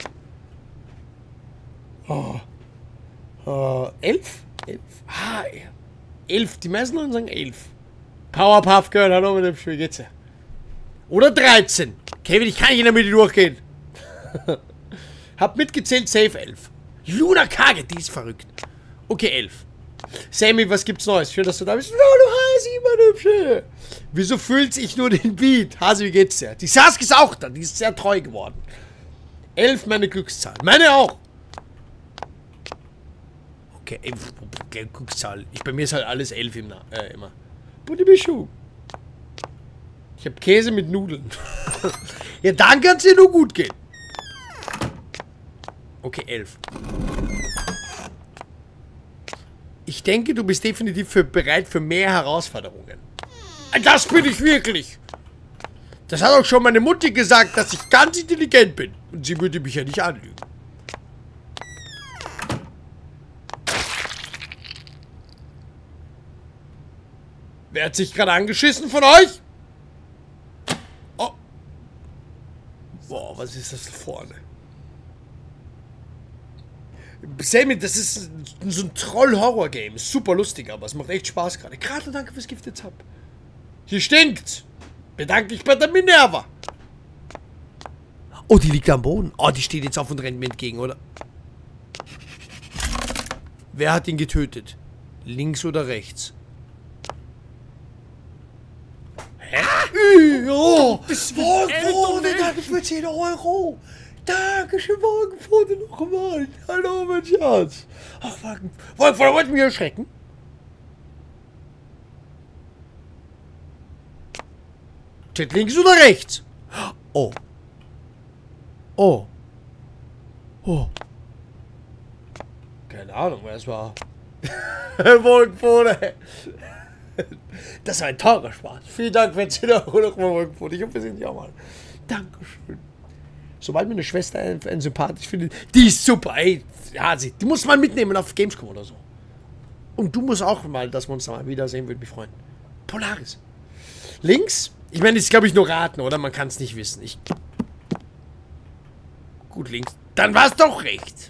Oh. 11? 11? Ah, 11. Die meisten Leute sagen 11. Powerpuff Girl, hallo mit dem Spiel, geht's ja. Oder 13. Kevin, ich kann nicht in der Mitte durchgehen. Hab mitgezählt, safe 11. Luna Kage, die ist verrückt. Okay, 11. Sammy, was gibt's Neues? Schön, dass du da bist. Hallo, Hasi, meine Hübsche. Wieso fühlt sich nur den Beat? Hasi, wie geht's dir? Die Saskia ist auch da, die ist sehr treu geworden. 11, meine Glückszahl. Meine auch. Okay, Glückszahl. Bei mir ist halt alles 11 immer. Budibischu. Ich hab Käse mit Nudeln. Ja, dann kann's dir nur gut gehen. Okay, 11. Ich denke, du bist definitiv bereit für mehr Herausforderungen. Das bin ich wirklich. Das hat auch schon meine Mutti gesagt, dass ich ganz intelligent bin. Und sie würde mich ja nicht anlügen. Wer hat sich gerade angeschissen von euch? Oh. Boah, was ist das da vorne? Sammy, das ist so ein Troll-Horror-Game. Super lustig, aber es macht echt Spaß gerade. Gerade danke fürs Gift jetzt ab. Hier stinkt's. Bedanke ich bei der Minerva. Oh, die liegt am Boden. Oh, die steht jetzt auf und rennt mir entgegen, oder? Wer hat ihn getötet? Links oder rechts? Hä? Oh, das Morgenpfote, danke für 10 Euro. Dankeschön, Morgenpfote nochmal. Hallo, mein Schatz. Ach, Morgenpfote, wollt ihr mich erschrecken? Chat links oder rechts? Oh. Oh. Oh. Keine Ahnung, wer es war. Morgenpfote. Das war ein teurer Spaß. Vielen Dank für 10 Euro nochmal, Morgenpfote. Ich hoffe, wir sehen dich auch mal. Dankeschön. Sobald meine Schwester einen sympathisch findet, die ist super, ey. Ja, die muss man mitnehmen auf Gamescom oder so. Und du musst auch mal, dass wir uns mal wiedersehen, würde mich freuen. Polaris. Links? Ich meine, das ist, glaube ich, nur raten, oder? Man kann es nicht wissen. Gut, links. Dann war es doch rechts.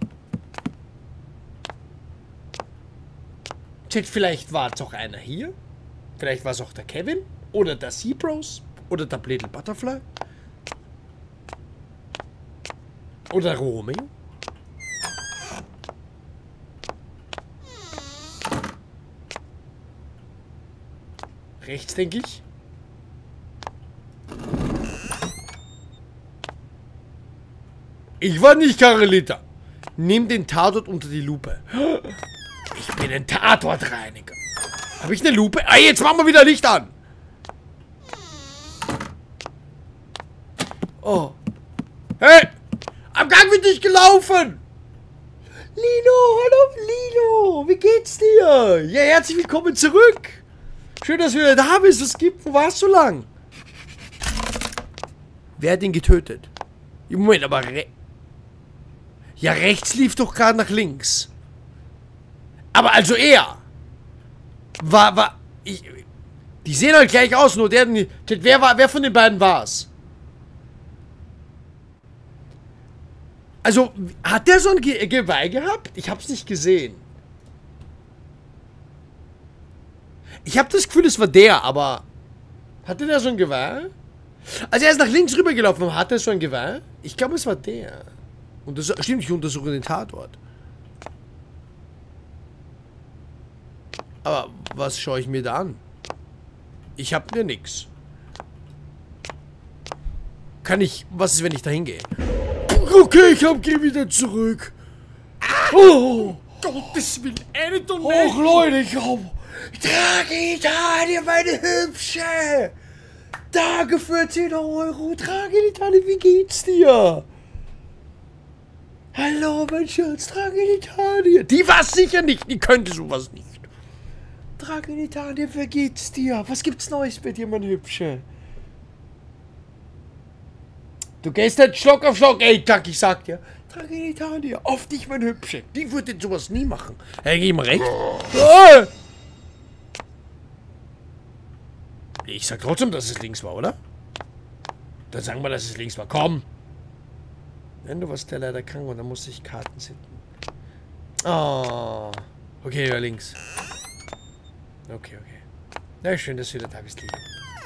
Chat, vielleicht war es auch einer hier. Vielleicht war es auch der Kevin. Oder der Seabros. Oder der Little Butterfly. Oder Romeo? Rechts, denke ich. Ich war nicht Carolita. Nimm den Tatort unter die Lupe. Ich bin ein Tatortreiniger. Habe ich eine Lupe? Ah, jetzt machen wir wieder Licht an. Oh. Hey! Am Gang wird nicht gelaufen! Lilo, hallo Lilo! Wie geht's dir? Ja, herzlich willkommen zurück! Schön, dass du wieder da bist. Was gibt? Wo warst du lang? Wer hat ihn getötet? Im Moment, aber ja, rechts lief doch gerade nach links. Aber also er. Die sehen halt gleich aus, nur der... Wer von den beiden war's? Also, hat der so ein Geweih gehabt? Ich hab's nicht gesehen. Ich hab das Gefühl, es war der, aber... Hatte der so ein Geweih? Also, er ist nach links rübergelaufen, aber hatte er so ein Geweih? Ich glaube, es war der. Stimmt, ich untersuche den Tatort. Aber was schaue ich mir da an? Ich hab mir nix. Was ist, wenn ich da hingehe? Okay, geh wieder zurück. Oh, Gottes Willen, eine Tonne. Och, Leute, ich hab... Tragitanie, meine Hübsche. Danke für 10 Euro. Tragitanie, wie geht's dir? Hallo, mein Schatz, Tragitanie. Die war's sicher nicht, die könnte sowas nicht. Tragitanie, wie geht's dir? Was gibt's Neues bei dir, meine Hübsche? Du gehst nicht Schlock auf Schlock, ey, Kack, ich sag dir. Tragitanie, auf dich, mein Hübsche. Die würde sowas nie machen. Hey, gib mir recht. Oh. Ich sag trotzdem, dass es links war, oder? Dann sagen wir, dass es links war. Komm. Wenn du warst der leider krank und dann musste ich Karten sitten. Oh. Okay, ja, links. Okay. Na, schön, dass du wieder da bist, lieb.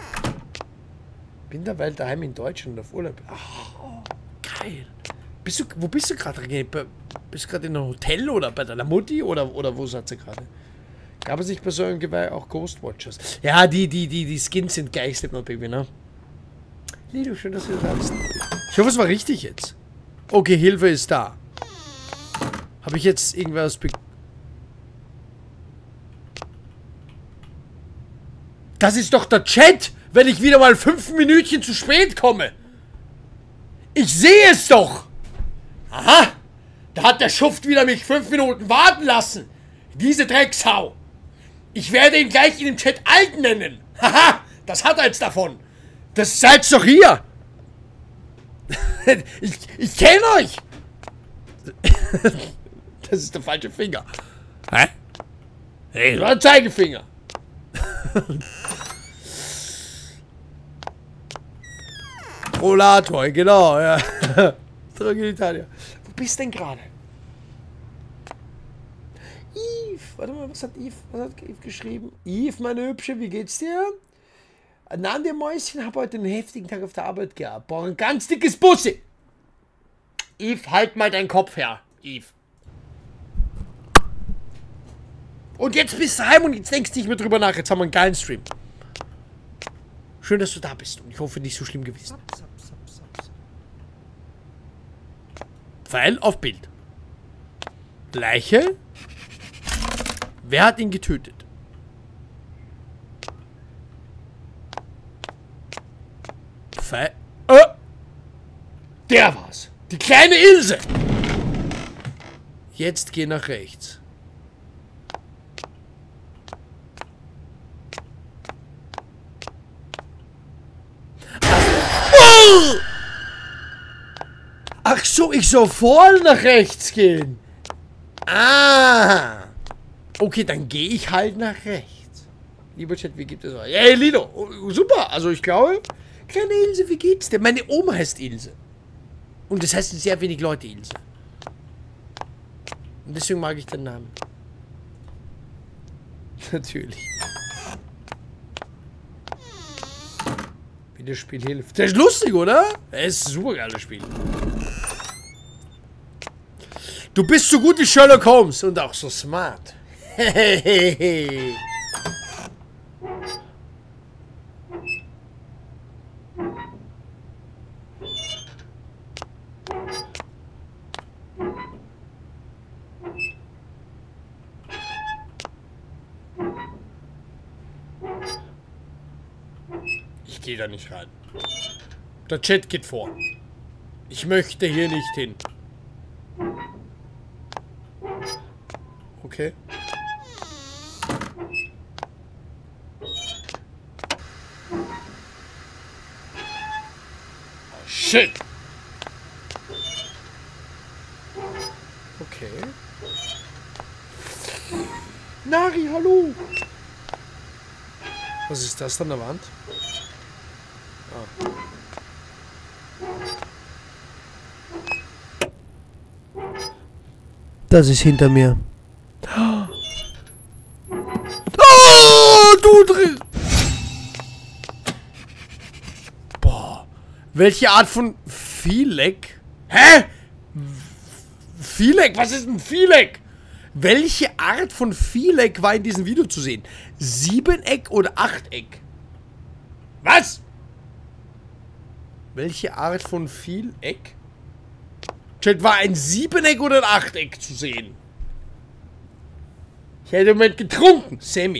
Bin derweil daheim in Deutschland auf Urlaub. Oh, geil. Wo bist du gerade? Bist du gerade in einem Hotel oder bei deiner Mutti? Oder wo seid ihr gerade? Gab es nicht bei so einem Geweih auch Ghostwatchers? Ja, die Skins sind geil, Slipknot Baby, ne? Lido, schön, dass du da bist. Ich hoffe, es war richtig jetzt. Okay, Hilfe ist da. Habe ich jetzt irgendwas Das ist doch der Chat, wenn ich wieder mal 5 Minütchen zu spät komme. Ich sehe es doch. Aha. Da hat der Schuft wieder mich 5 Minuten warten lassen. Diese Drecksau. Ich werde ihn gleich in dem Chat alt nennen. Haha, das hat er jetzt davon. Das seid doch ihr. Ich kenne euch. Das ist der falsche Finger. Hä? Hey, das war ein Zeigefinger. Rollator, genau, ja. Italia. Wo bist denn gerade? Yves, warte mal, was hat Yves geschrieben? Yves, meine Hübsche, wie geht's dir? Na, der Mäuschen, habe heute einen heftigen Tag auf der Arbeit gehabt. Boah, ein ganz dickes Bussi. Yves, halt mal deinen Kopf her, Yves. Und jetzt bist du heim und jetzt denkst du nicht mehr drüber nach. Jetzt haben wir einen geilen Stream. Schön, dass du da bist und ich hoffe, nicht so schlimm gewesen. Pfeil auf Bild. Leiche. Wer hat ihn getötet? Pfeil. Der war's. Die kleine Ilse. Jetzt geh nach rechts. Ach so, ich soll voll nach rechts gehen. Ah. Okay, dann gehe ich halt nach rechts. Lieber Chat, wie gibt es was? Hey, Lido. Oh, super. Also ich glaube, kleine Ilse, wie geht's dir? Meine Oma heißt Ilse. Und das heißt sehr wenig Leute Ilse. Und deswegen mag ich den Namen. Natürlich. Wie das Spiel hilft. Das ist lustig, oder? Es ist ein super geiles Spiel. Du bist so gut wie Sherlock Holmes und auch so smart. Hehehehe. Ich gehe da nicht rein. Der Chat geht vor. Ich möchte hier nicht hin. Okay. Oh, shit. Okay. Nari, hallo. Was ist das an der Wand? Ah. Das ist hinter mir. Oh, du drin! Boah. Welche Art von Vieleck? Hä? Vieleck? Was ist ein Vieleck? Welche Art von Vieleck war in diesem Video zu sehen? Siebeneck oder Achteck? Was? Welche Art von Vieleck? Chat, war ein Siebeneck oder ein Achteck zu sehen? Ich hätte im Moment getrunken, Sammy.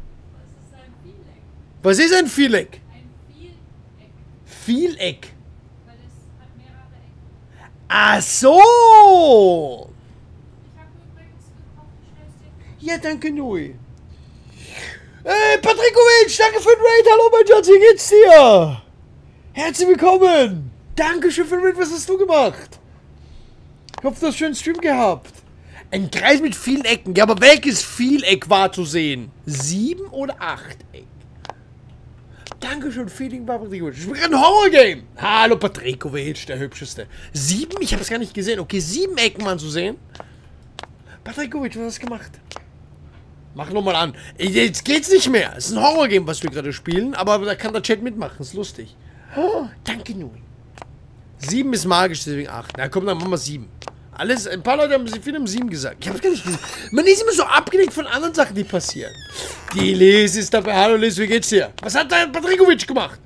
Was ist ein Vieleck? Ein Vieleck. Vieleck. Weil es hat mehrere Ecken. Ach so! Ich habe übrigens gekocht, ja, danke, Nui. Hey, Patrikovic, danke für den Raid. Hallo, mein Schatz, wie geht's dir? Herzlich willkommen. Dankeschön für den Raid, was hast du gemacht? Ich hoffe, du hast einen schönen Stream gehabt. Ein Kreis mit vielen Ecken. Ja, aber welches Vieleck war zu sehen? 7 oder 8 Eck? Dankeschön, Feeling Patrikovic. Ich spiele gerade ein Horror-Game. Hallo, Patrikovic, der Hübscheste. 7? Ich habe es gar nicht gesehen. Okay, 7 Ecken waren zu sehen. Patrikovic, was hast du gemacht? Mach nochmal an. Jetzt geht's nicht mehr. Es ist ein Horror-Game, was wir gerade spielen. Aber da kann der Chat mitmachen. Ist lustig. Oh, danke, Nui. 7 ist magisch, deswegen 8. Na komm, dann machen wir 7. Alles, ein paar Leute haben viel um 7 gesagt. Ich hab's gar nicht gesehen. Man ist immer so abgelenkt von anderen Sachen, die passieren. Die Liz ist dabei. Hallo Liz, wie geht's dir? Was hat dein Patrikovic gemacht?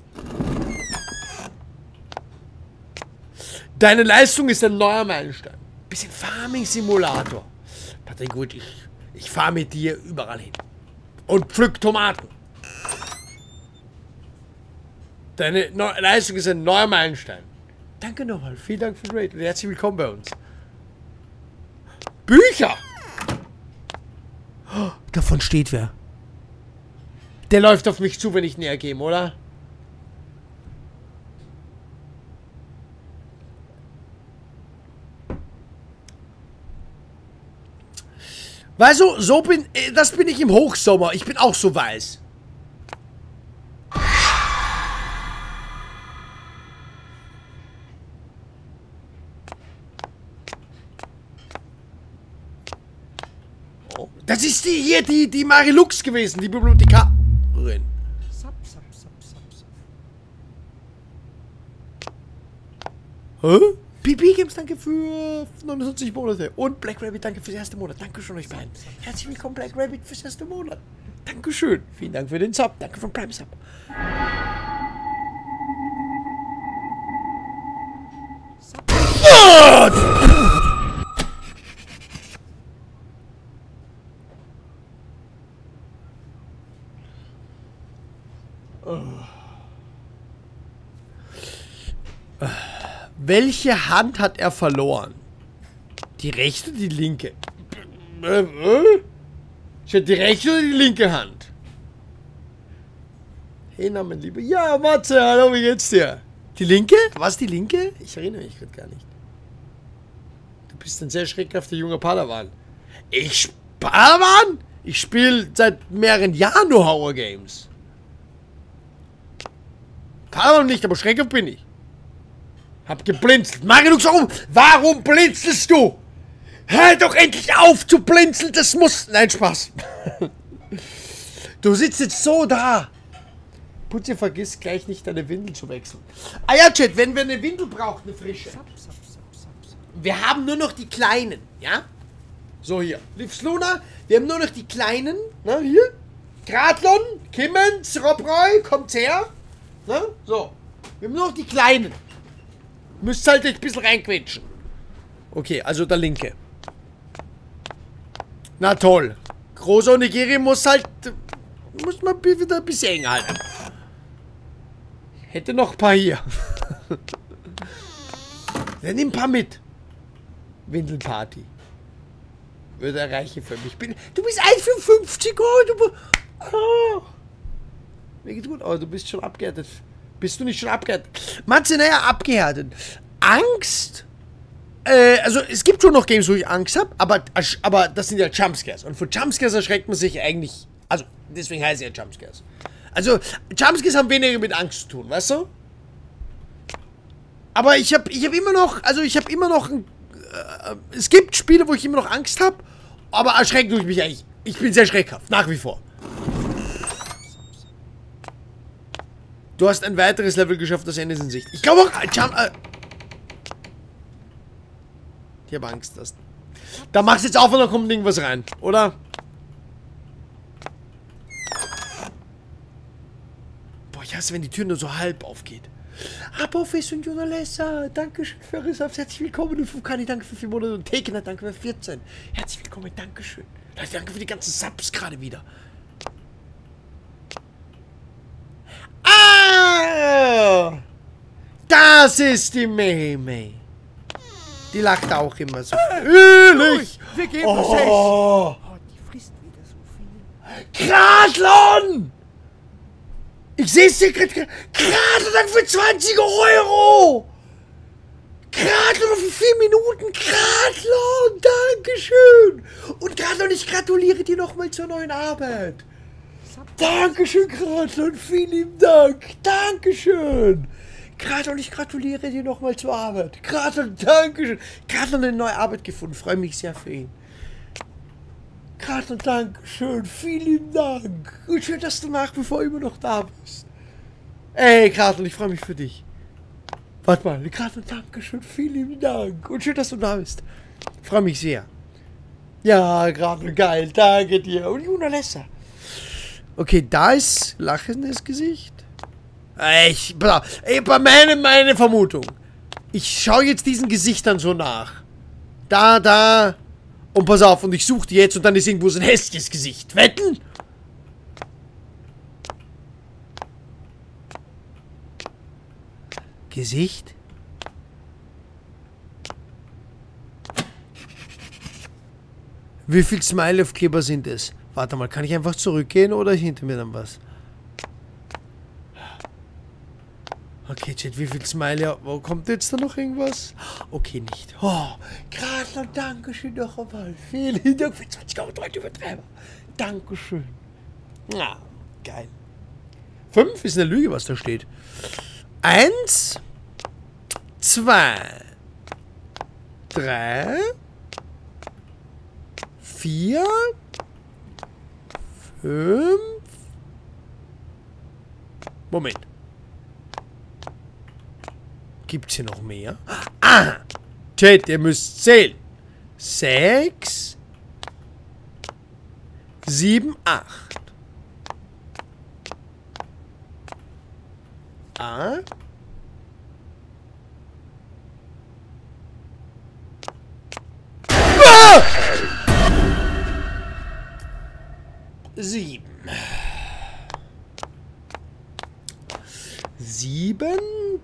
Deine Leistung ist ein neuer Meilenstein. Bisschen Farming-Simulator. Patrikovic, ich fahre mit dir überall hin. Und pflück Tomaten. Deine Leistung ist ein neuer Meilenstein. Danke nochmal. Vielen Dank für den Raid und herzlich willkommen bei uns. Bücher! Oh, davon steht wer. Der läuft auf mich zu, wenn ich näher gehe, oder? Weißt du, das bin ich im Hochsommer. Ich bin auch so weiß. Oh, das ist die Marilux gewesen, die Bibliothekarin. Hä? PP Games, danke für 79 Monate. Und Black Rabbit, danke fürs erste Monat. Dankeschön euch beiden. Herzlich willkommen, Black Rabbit, fürs erste Monat. Dankeschön. Vielen Dank für den Sub. Danke für den Prime Sub. Welche Hand hat er verloren? Die rechte oder die linke? Ich hätte die rechte oder die linke Hand? Hey, na, mein Lieber. Ja, Matze, hallo, wie geht's dir? Die linke? Was, die linke? Ich erinnere mich gerade gar nicht. Du bist ein sehr schreckhafter junger Padawan. Padawan? Ich spiele seit mehreren Jahren nur Horror Games. Padawan nicht, aber schreckhaft bin ich. Hab geblinzelt. Marilux, warum blinzelst du? Hör doch endlich auf zu blinzeln, das muss... Nein, Spaß. Du sitzt jetzt so da. Putze, vergiss gleich nicht, deine Windel zu wechseln. Ah ja, Chat, wenn wir eine Windel brauchen, eine frische. Wir haben nur noch die kleinen, ja? So, hier. Livs Luna, wir haben nur noch die kleinen, ne, hier. Gradlon, Kimmens, Robroy, kommt's her. Ne, so. Wir haben nur noch die kleinen. Müsst halt ein bisschen reinquetschen. Okay, also der linke. Na toll. Großer Onigiri muss halt... Muss man wieder ein bisschen eng halten. Hätte noch ein paar hier. Dann nimm ein paar mit. Windelparty. Würde erreichen für mich. Du bist 1,55. Oh. Mir geht's gut. Oh, du bist schon abgehärtet. Bist du nicht schon abgehärtet? Matze, naja, abgehärtet. Angst? Also, es gibt schon noch Games, wo ich Angst habe, aber das sind ja Jumpscares. Und von Jumpscares erschreckt man sich eigentlich... Also, deswegen heißt es ja Jumpscares. Also, Jumpscares haben weniger mit Angst zu tun, weißt du? Aber ich hab immer noch... Also, ich habe immer noch... es gibt Spiele, wo ich immer noch Angst habe, aber erschrecken tue ich mich eigentlich... Ich bin sehr schreckhaft, nach wie vor. Du hast ein weiteres Level geschafft, das Ende ist in Sicht. Ich glaube auch... ich habe Angst, dass... Da machst du jetzt auf und da kommt irgendwas rein, oder? Boah, ich hasse, wenn die Tür nur so halb aufgeht. Apophis und Junalessa, dankeschön für eure Subs, herzlich willkommen und Fukani, danke für 4 Monate und Tekena, danke für 14. Herzlich willkommen, dankeschön. Leute, danke für die ganzen Subs gerade wieder. Ah! Das ist die Mei. Die lacht auch immer so fröhlich. Wir geben es echt. Oh, die frisst wieder so viel. Gradlon! Ich sehe es dir gerade. Gradlon dann für 20 Euro! Gradlon für 4 Minuten. Gradlon, Dankeschön. Und Gradlon, ich gratuliere dir nochmal zur neuen Arbeit. Dankeschön, Gradlon, vielen lieben Dank. Dankeschön. Gradlon, ich gratuliere dir nochmal zur Arbeit. Gradlon, Dankeschön. Gradlon, eine neue Arbeit gefunden. Freue mich sehr für ihn. Gradlon, Dankeschön. Vielen lieben Dank. Und schön, dass du nach wie vor immer noch da bist. Ey, Gradlon, ich freue mich für dich. Warte mal. Gradlon, Dankeschön. Vielen lieben Dank. Und schön, dass du da bist. Freue mich sehr. Ja, Gradlon, geil. Danke dir. Und Junalessa. Okay, da ist lachendes Gesicht. Meine Vermutung. Ich schaue jetzt diesen Gesichtern so nach. Da. Und pass auf, und ich suche die jetzt und dann ist irgendwo so ein hässliches Gesicht. Wetten? Gesicht? Wie viel Smile-Aufkleber sind es? Warte mal, kann ich einfach zurückgehen oder hinter mir dann was? Okay, Chat, wie viel Smiley? Wo kommt jetzt da noch irgendwas? Okay, nicht. Oh, gerade noch Dankeschön noch einmal. Vielen Dank für 20 Euro, Leute, Übertreiber. Dankeschön. Na, geil. 5 ist eine Lüge, was da steht. 1, 2, 3, 4, 5. Moment. Gibt's hier noch mehr? Ah! Chat, ihr müsst zählen. 6, 7, 8. 8. 7. 7.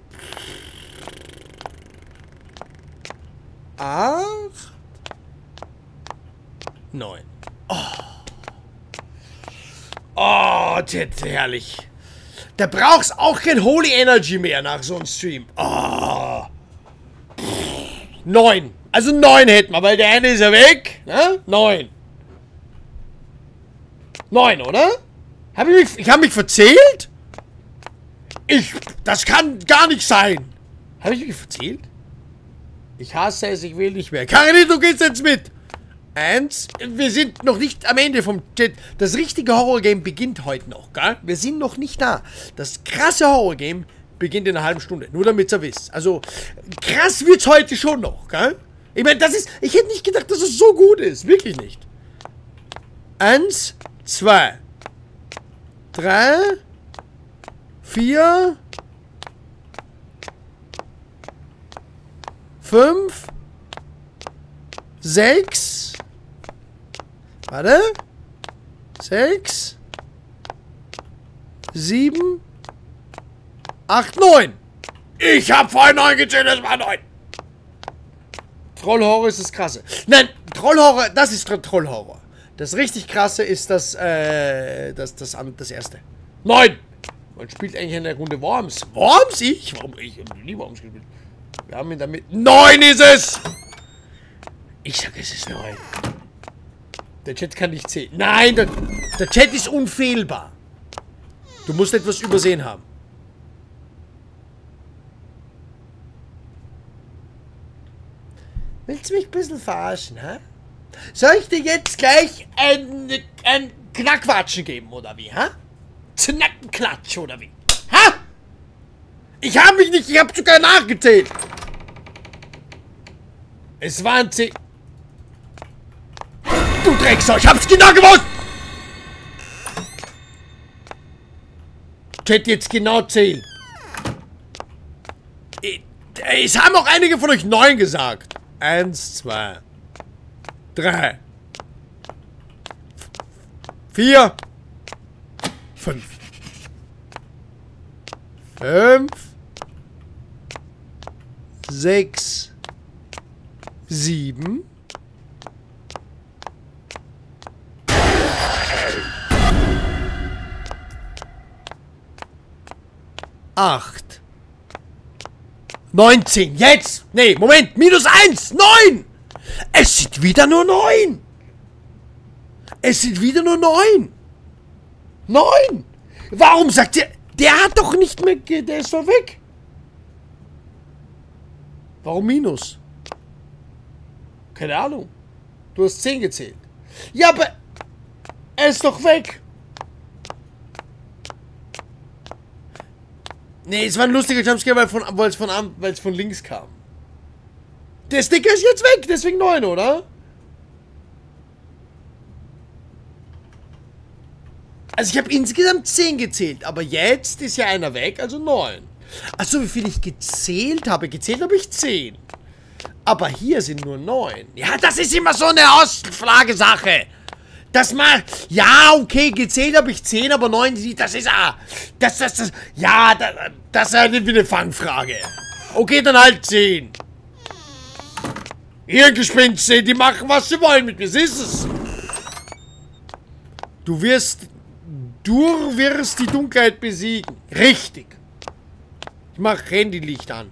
8. 9. Oh, Chat, herrlich. Da brauchst auch kein Holy Energy mehr nach so einem Stream. Oh. 9. Also 9 hätten wir, weil der eine ist ja weg. Ne? 9. 9, oder? Ich habe mich verzählt? Das kann gar nicht sein. Habe ich mich verzählt? Ich hasse es, ich will nicht mehr. Karin, du gehst jetzt mit. 1. Wir sind noch nicht am Ende vom Chat. Das richtige Horror-Game beginnt heute noch, gell? Wir sind noch nicht da. Das krasse Horror-Game beginnt in einer halben Stunde. Nur damit ihr wisst. Also, krass wird's heute schon noch, gell? Ich meine, ich hätte nicht gedacht, dass es so gut ist. Wirklich nicht. 1, 2, 3, 4, 5, 6. Warte. 6, 7, 8, 9. Ich hab vorhin 9 gezählt, das war 9. Trollhorror ist das Krasse. Nein, Trollhorror, das ist Trollhorror. Das richtig Krasse ist das erste. 9. Man spielt eigentlich in der Runde Worms. Worms? Warum? Ich habe nie Worms gespielt. Wir haben ihn damit. 9 ist es! Ich sag, es ist 9. Der Chat kann nicht zählen. Nein, der Chat ist unfehlbar. Du musst etwas übersehen haben. Willst du mich ein bisschen verarschen, hä? Soll ich dir jetzt gleich ein Knackwatschen geben, oder wie, hä? Knackenklatsch, oder wie? Ha? Ich hab sogar nachgezählt. Es waren 10. Du Drecksau, ich hab's genau gewusst! Chat, jetzt genau zählen. Es haben auch einige von euch 9 gesagt. 1, 2, 3, 4, 5. 5, 6, 7, 8, 19. Jetzt! Nee, Moment! Minus 1! 9! Es sind wieder nur 9! Es sind wieder nur 9! 9! Warum sagt ihr... Der hat doch nicht mehr... Der ist doch weg! Warum Minus? Keine Ahnung. Du hast 10 gezählt. Ja, aber... Er ist doch weg! Nee, es war ein lustiger Jumpscare, weil es von links kam. Der Sticker ist jetzt weg, deswegen 9, oder? Also ich habe insgesamt 10 gezählt, aber jetzt ist ja einer weg, also 9. Achso, wie viel ich gezählt habe? Gezählt habe ich 10. Aber hier sind nur 9. Ja, das ist immer so eine Ostflagge-Sache. Das mal, ja, okay, gezählt habe ich 10, aber 9, das ist, das ist halt wie eine Fangfrage. Okay, dann halt 10. Ihr Gespinste, die machen, was sie wollen mit mir. Siehst es? Du wirst die Dunkelheit besiegen. Richtig. Ich mach Handylicht an.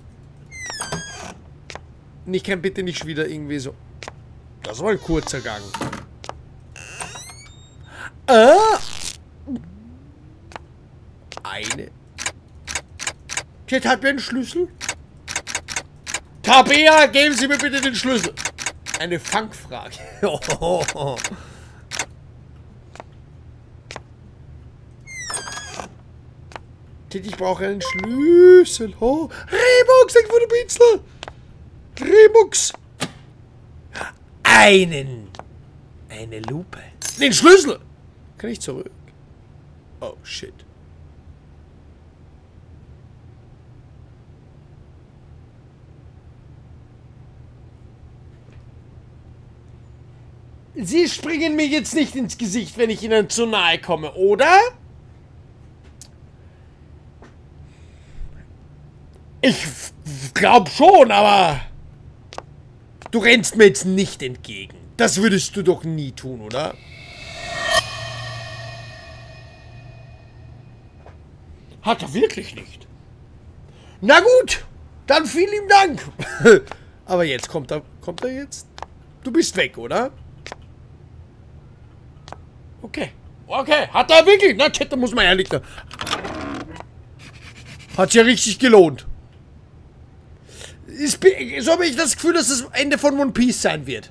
Und ich kann bitte nicht wieder irgendwie so... Das war ein kurzer Gang. Eine. Chat, hat mir einen Schlüssel? Tabea, geben Sie mir bitte den Schlüssel. Eine Fangfrage. Chat, ich brauche einen Schlüssel. Oh, Remux, ich wurde Pinsel. Remux. Eine Lupe. Den Schlüssel. Kann ich zurück? Oh, shit. Sie springen mir jetzt nicht ins Gesicht, wenn ich Ihnen zu nahe komme, oder? Ich glaube schon, aber... Du rennst mir jetzt nicht entgegen. Das würdest du doch nie tun, oder? Hat er wirklich nicht. Na gut, dann vielen lieben Dank. Aber jetzt kommt er jetzt? Du bist weg, oder? Okay. Okay, hat er wirklich? Na, Chat, da muss man ehrlich sein. Hat sich ja richtig gelohnt. So habe ich das Gefühl, dass das Ende von One Piece sein wird.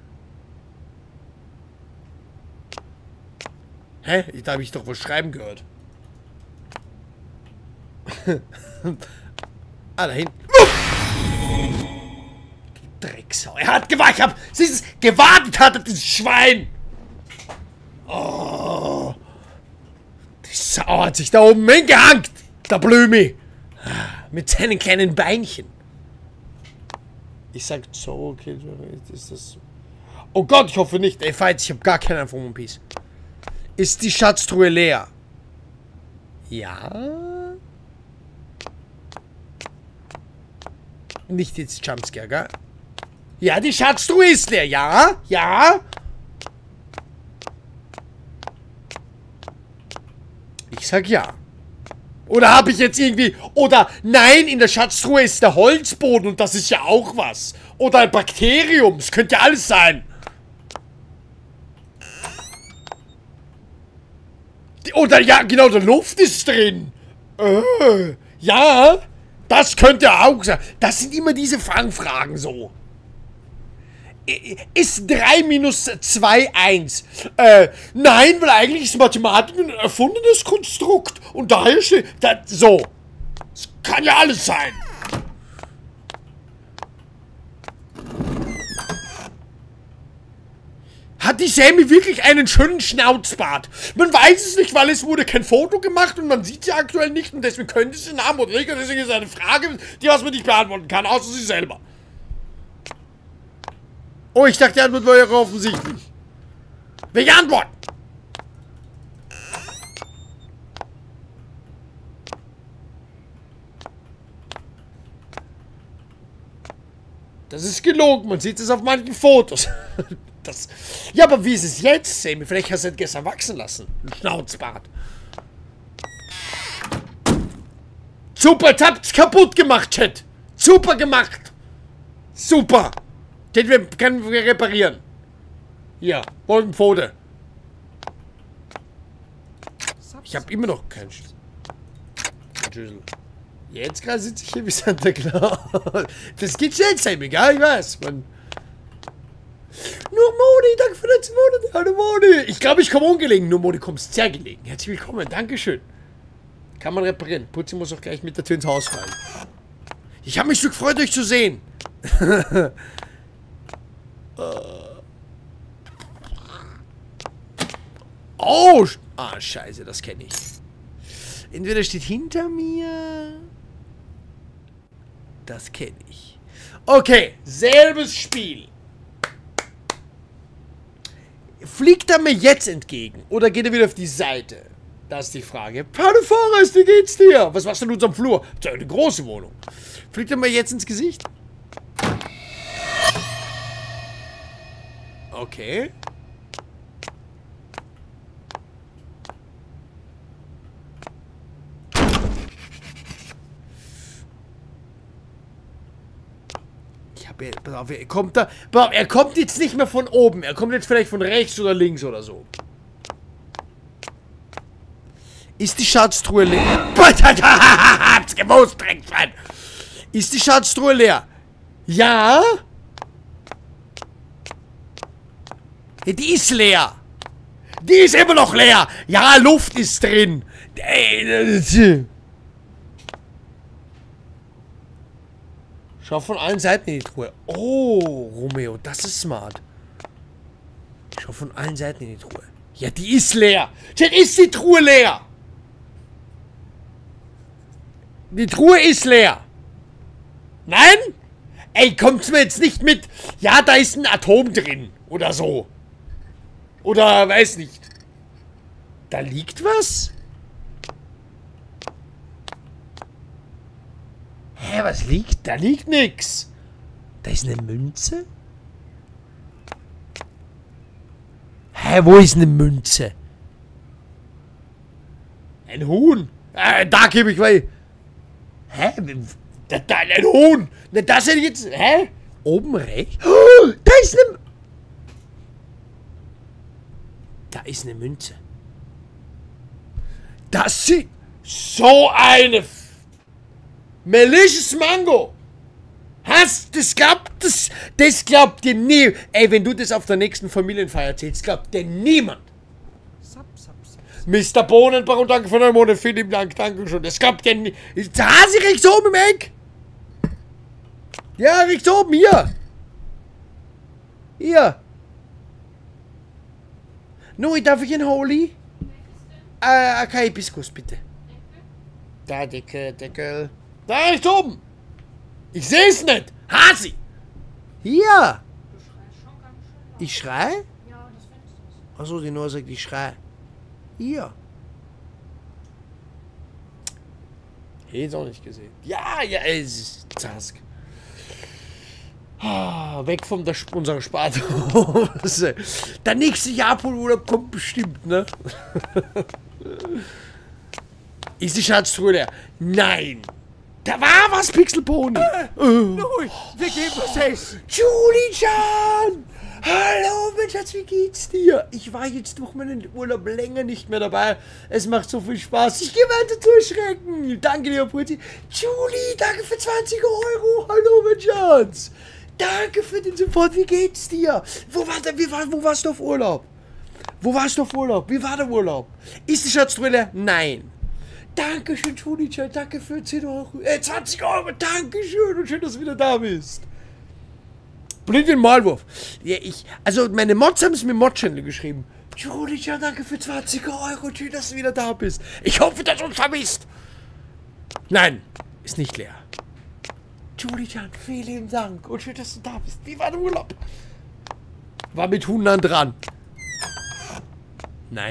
Hä? Da habe ich doch was schreiben gehört. Ah, da hinten. Drecksau. Er hat gewartet. Gewartet hat er, dieses Schwein. Oh. Die Sau hat sich da oben hingehangt. Der Blömi. Mit seinen kleinen Beinchen. Ich sag so, okay, ist das... Oh Gott, ich hoffe nicht. Ey, Fights, ich habe gar keinen von One Piece. Ist die Schatztruhe leer? Ja. Nicht jetzt Jumpscare, gell? Ja, die Schatztruhe ist leer. Ja, ja. Ich sag ja. Oder habe ich jetzt irgendwie... Oder nein, in der Schatztruhe ist der Holzboden und das ist ja auch was. Oder ein Bakterium. Es könnte ja alles sein. Oder ja, genau, der Luft ist drin. Ja, das könnte auch sein. Das sind immer diese Fangfragen so. Ist 3 minus 2 1? Nein, weil eigentlich ist Mathematik ein erfundenes Konstrukt. Und daher steht... So. Es kann ja alles sein. Hat die Sammy wirklich einen schönen Schnauzbart? Man weiß es nicht, weil es wurde kein Foto gemacht und man sieht sie aktuell nicht. Und deswegen könnte sie einen haben oder nicht. Und deswegen ist es eine Frage, die was man nicht beantworten kann, außer sie selber. Oh, ich dachte, die Antwort war ja offensichtlich. Welche Antwort? Das ist gelogen, man sieht es auf manchen Fotos. Ja, aber wie ist es jetzt, Sammy? Vielleicht hast du es gestern wachsen lassen. Ein Schnauzbart. Super, jetzt habt's kaputt gemacht, Chat. Super gemacht. Super. Den können wir reparieren. Hier, Wolkenpfote. Ich habe immer noch keinen Schlüssel. Jetzt gerade sitze ich hier wie Santa Claus. Das geht schnell, Sammy, gell? Ich weiß, man. Nur Moni, danke für den 2 Monate. Hallo Moni. Ich glaube, ich komme ungelegen. Nur Moni, kommst sehr gelegen. Herzlich willkommen, Dankeschön. Kann man reparieren. Putzi muss auch gleich mit der Tür ins Haus fallen. Ich habe mich so gefreut, euch zu sehen. Oh! Ah, scheiße, das kenne ich. Entweder steht hinter mir... Das kenne ich. Okay, selbes Spiel. Fliegt er mir jetzt entgegen? Oder geht er wieder auf die Seite? Das ist die Frage. Hallo Forrest, wie geht's dir? Was machst du in unserem Flur? Das ist ja eine große Wohnung. Fliegt er mir jetzt ins Gesicht? Okay. Pass auf, er kommt da. Pass auf, er kommt jetzt nicht mehr von oben. Er kommt jetzt vielleicht von rechts oder links oder so. Ist die Schatztruhe leer? Hab's gewusst, Dreckschwein. Ist die Schatztruhe leer? Ja? Ja, die ist leer. Die ist immer noch leer. Ja, Luft ist drin. Schau von allen Seiten in die Truhe. Oh, Romeo, das ist smart. Schau von allen Seiten in die Truhe. Ja, die ist leer. Chat, ist die Truhe leer? Die Truhe ist leer. Nein? Ey, kommt's mir jetzt nicht mit. Ja, da ist ein Atom drin. Oder so. Oder, weiß nicht. Da liegt was? Hä, was liegt? Da liegt nix. Da ist eine Münze? Hä, wo ist eine Münze? Ein Huhn. Da gebe ich weil. Hä? Da ein Huhn. Na, das hätte ich jetzt. Hä? Oben rechts? Oh, da ist eine. Da ist eine Münze. Das sieht. So eine. Malicious Mango! Das glaubt dir nie. Ey, wenn du das auf der nächsten Familienfeier erzählst, glaubt dir niemand. Mr. Bohnenbach, und danke für 9 Monate, vielen lieben Dank, danke schon. Das glaubt dir nie. Hasi rechts oben im Eck! Ja, rechts oben, hier! Hier! Nui, darf ich einen Holy? Kein Hibiskus, bitte. Da, Deckel. Da rechts oben! Ich sehe es nicht! Hasi! Hier! Du schreist schon ganz schön laut. Ich schrei? Ja, das findest du. Achso, die Noah sagt, ich schrei. Hier! Hätte auch nicht gesehen. Ja, es ist Zask. Weg von unserer Sparte. Der nächste Japan-Urlaub kommt bestimmt, ne? Ist die Schatztruhe leer? Nein! Da war was, Pixelpony! Wir geben was essen! Julie-chan! Hallo, mein Schatz, wie geht's dir? Ich war jetzt durch meinen Urlaub länger nicht mehr dabei. Es macht so viel Spaß. Ich gehe weiter zu erschrecken. Danke, lieber Putzi. Julie, danke für 20 Euro. Hallo, mein Schatz. Danke für den Support. Wie geht's dir? Wo warst du auf Urlaub? Wo warst du auf Urlaub? Wie war der Urlaub? Ist die Schatztruhe leer? Nein. Dankeschön, Julie-chan. Danke für 10 Euro. 20 Euro. Dankeschön. Und schön, dass du wieder da bist. Blind wie ein Maulwurf. Ja, also meine Mods haben es mit Mod-Channel geschrieben. Julie-chan, danke für 20 Euro. Schön, dass du wieder da bist. Ich hoffe, dass du uns vermisst. Nein, ist nicht leer. Julie-chan, vielen Dank. Und schön, dass du da bist. Wie war der Urlaub? War mit Hundern dran. Nein.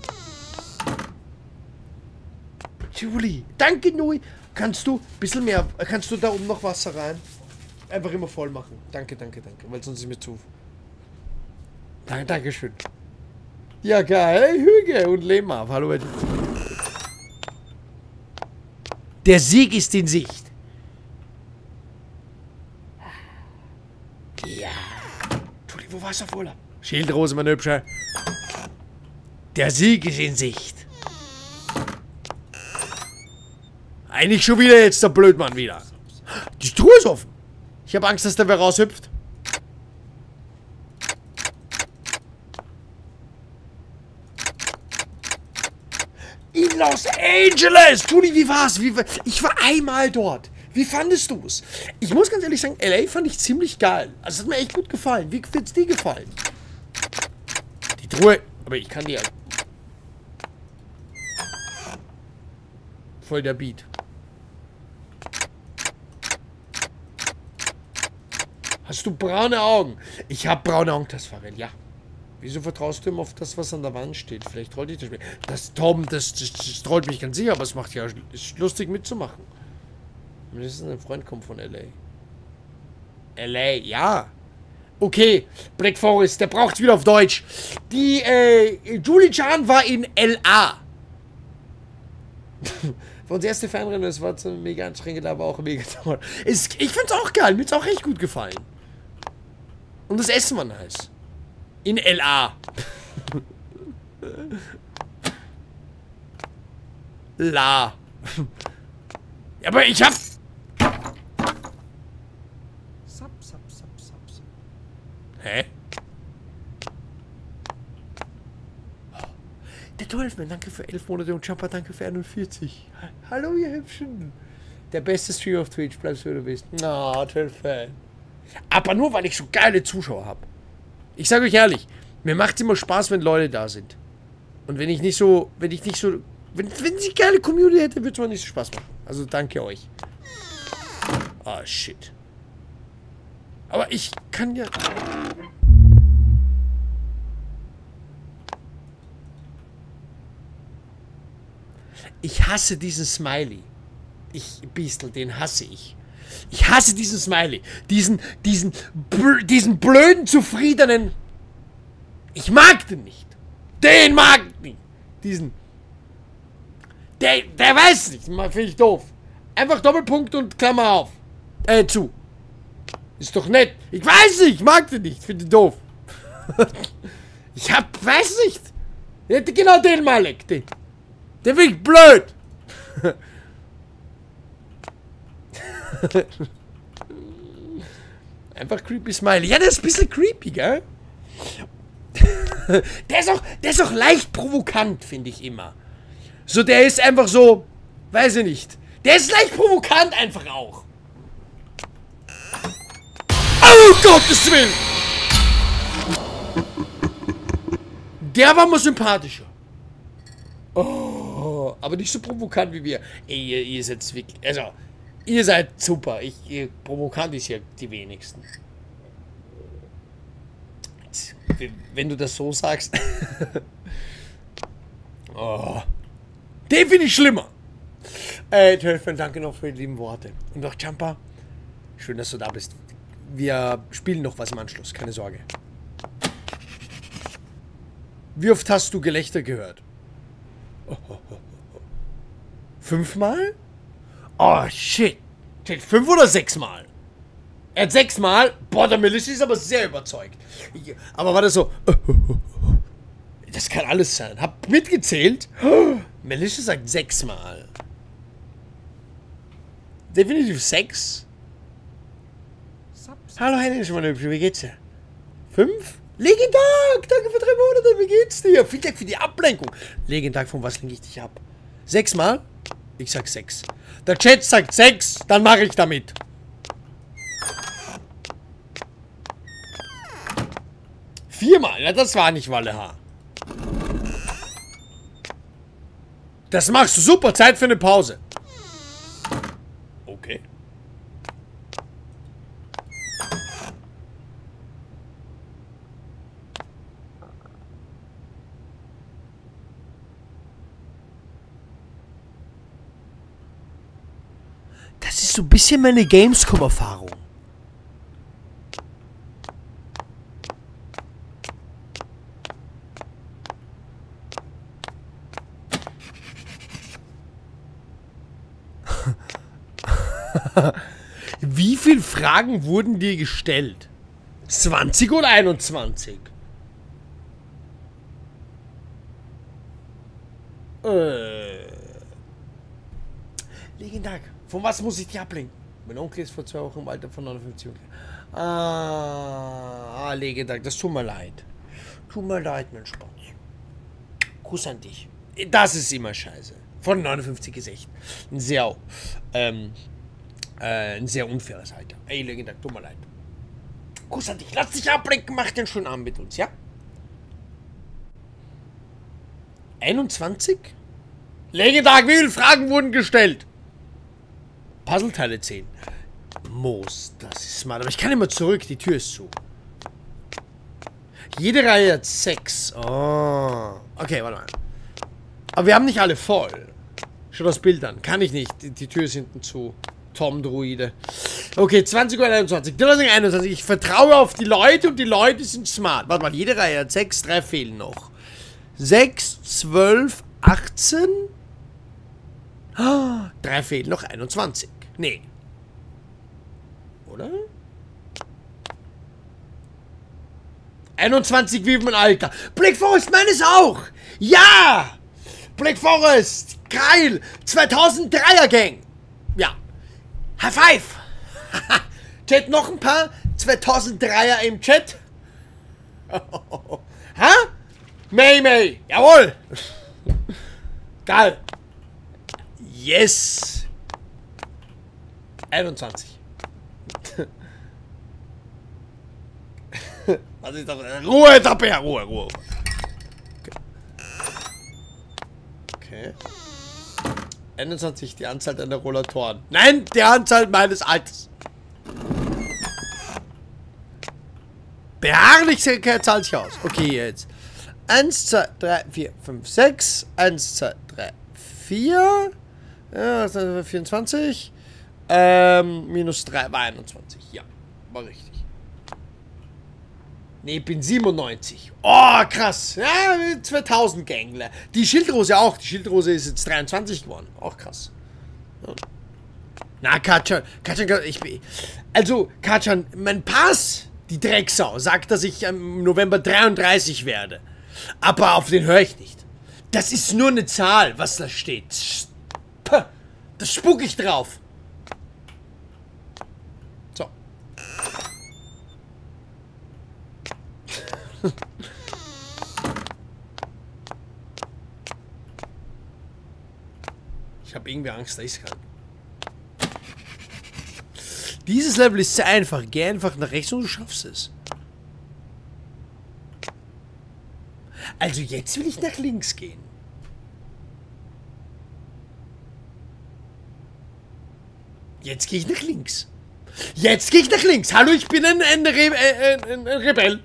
Julie, danke, Nui. Kannst du ein bisschen mehr, kannst du da oben noch Wasser rein? Einfach immer voll machen. Danke, danke, danke. Weil sonst ist mir zu. Dankeschön. Ja, geil. Hüge und Lehmar. Hallo. Der Sieg ist in Sicht. Ja. Julie, wo warst du auf Urlaub? Schildrose, meine Hübsche. Der Sieg ist in Sicht. Eigentlich schon wieder jetzt der Blödmann wieder. Die Truhe ist offen. Ich habe Angst, dass der wer raushüpft. In Los Angeles! Julie, wie war's? Ich war einmal dort. Wie fandest du's? Ich muss ganz ehrlich sagen, LA fand ich ziemlich geil. Also es hat mir echt gut gefallen. Wie wird's dir gefallen? Die Truhe. Aber ich kann die halt. Voll der Beat. Hast du braune Augen? Ich habe braune Augen, das Farel, ja. Wieso vertraust du ihm auf das, was an der Wand steht? Vielleicht trollt dich das Spiel. Das Tom, das trollt mich ganz sicher, aber es macht ja ist lustig mitzumachen. Das ist ein Freund kommt von LA. LA, ja. Okay, Black Forest, der braucht's wieder auf Deutsch. Die, Julie Chan war in L.A. Für uns erste Fernrennen, das war so mega anstrengend, aber auch mega toll. Ich find's auch geil, mir's auch echt gut gefallen. Und das Essen war nice. In L.A. La. Aber ich hab... Hä? Der 12-Man, danke für 11 Monate und Jumper, danke für 41. Hallo, ihr Hübschen. Der beste Streamer auf Twitch, bleibst wie du bist. Na, 12-Man. Aber nur, weil ich so geile Zuschauer habe. Ich sage euch ehrlich, mir macht es immer Spaß, wenn Leute da sind. Und wenn ich nicht so, wenn ich eine geile Community hätte, würde es mir nicht so Spaß machen. Also danke euch. Ah, shit. Aber ich kann ja... Ich hasse diesen Smiley. Biestel, den hasse ich. Ich hasse diesen Smiley. Diesen blöden, zufriedenen... Ich mag den nicht. Den mag ich nicht. Der weiß nicht. Finde ich doof. Einfach Doppelpunkt und Klammer auf. Zu. Ist doch nett. Ich weiß nicht. Ich mag den nicht. Finde ich doof. Weiß nicht. Ich hätte genau den Malek. Der finde ich blöd. Einfach creepy Smiley. Ja, der ist ein bisschen creepy, gell? Der ist auch leicht provokant, finde ich immer. So, der ist einfach so, weiß ich nicht. Der ist leicht provokant einfach auch. Oh Gottes Willen! Der war mal sympathischer. Oh, aber nicht so provokant wie wir. Ey, ihr seid wirklich, also, ihr seid super. Provokant ist ja die wenigsten. Wenn du das so sagst. Oh. Den finde ich schlimmer. 12, danke noch für die lieben Worte. Und noch Jumper. Schön, dass du da bist. Wir spielen noch was im Anschluss, keine Sorge. Wie oft hast du Gelächter gehört? 5-mal? Oh, shit. 5 oder 6-mal? Er hat 6-mal. Boah, der Melissa ist aber sehr überzeugt. Aber war das so... Das kann alles sein. Hab mitgezählt. Melissa sagt 6-mal. Definitiv 6. Hallo Henning, meine Hübsche, wie geht's dir? 5? Legendtag, danke für 3 Monate, wie geht's dir? Vielen Dank für die Ablenkung. Legendtag, von was lenke ich dich ab? 6-mal? Ich sag 6. Der Chat sagt 6, dann mache ich damit. Viermal, ja, das war nicht Wallehaar. Das machst du super, Zeit für eine Pause. Okay. Das ist so ein bisschen meine Gamescom-Erfahrung. Wie viele Fragen wurden dir gestellt? 20 oder 21? Legendtag. Von was muss ich dich ablenken? Mein Onkel ist vor 2 Wochen im Alter von 59. Legendtag. Das tut mir leid. Tut mir leid, mein Spaß. Kuss an dich. Das ist immer scheiße. Von 59 ist echt ein sehr unfaires Alter. Ey, Legendtag, tut mir leid. Kuss an dich. Lass dich ablenken. Mach den schönen Abend mit uns, ja? 21? Legendtag, wie viele Fragen wurden gestellt? Puzzleteile 10. Moos, das ist smart. Aber ich kann immer zurück, die Tür ist zu. Jede Reihe hat 6. Oh. Okay, warte mal. Aber wir haben nicht alle voll. Schau das Bild an. Kann ich nicht. Die Tür ist hinten zu. Tom Druide. Okay, 20:21 Uhr. 2021. Ich vertraue auf die Leute und die Leute sind smart. Warte mal, jede Reihe hat 6, 3 fehlen noch. 6, 12, 18. 3 fehlen noch, 21. Nee. Oder? 21 wie mein Alter. Black Forest meines auch. Ja. Black Forest. Geil. 2003er Gang. Ja. High five. Chat, noch ein paar 2003er im Chat. Ha? May. Jawohl. Geil. Yes. 21. Was ist das? Ruhe, Tappe, Ruhe. Okay. 21, die Anzahl deiner Rollatoren. Nein, die Anzahl meines Alters. Beharrlichkeit zahlt sich aus. Okay, jetzt. 1, 2, 3, 4, 5, 6. 1, 2, 3, 4. Ja, 24. Minus 3 war 21. Ja, war richtig. Ne, ich bin 97. Oh, krass. Ja, 2000 Gangler. Die Schildrose auch. Die Schildrose ist jetzt 23 geworden. Auch krass. Ja. Na, Katschan, also, Katschan, mein Pass, die Drecksau, sagt, dass ich im November 33 werde. Aber auf den höre ich nicht. Das ist nur eine Zahl, was da steht. Das spuck ich drauf. So. Ich habe irgendwie Angst, da ist kein. Dieses Level ist sehr einfach. Geh einfach nach rechts und du schaffst es. Also jetzt will ich nach links gehen. Jetzt gehe ich nach links. Jetzt gehe ich nach links. Hallo, ich bin ein Rebell.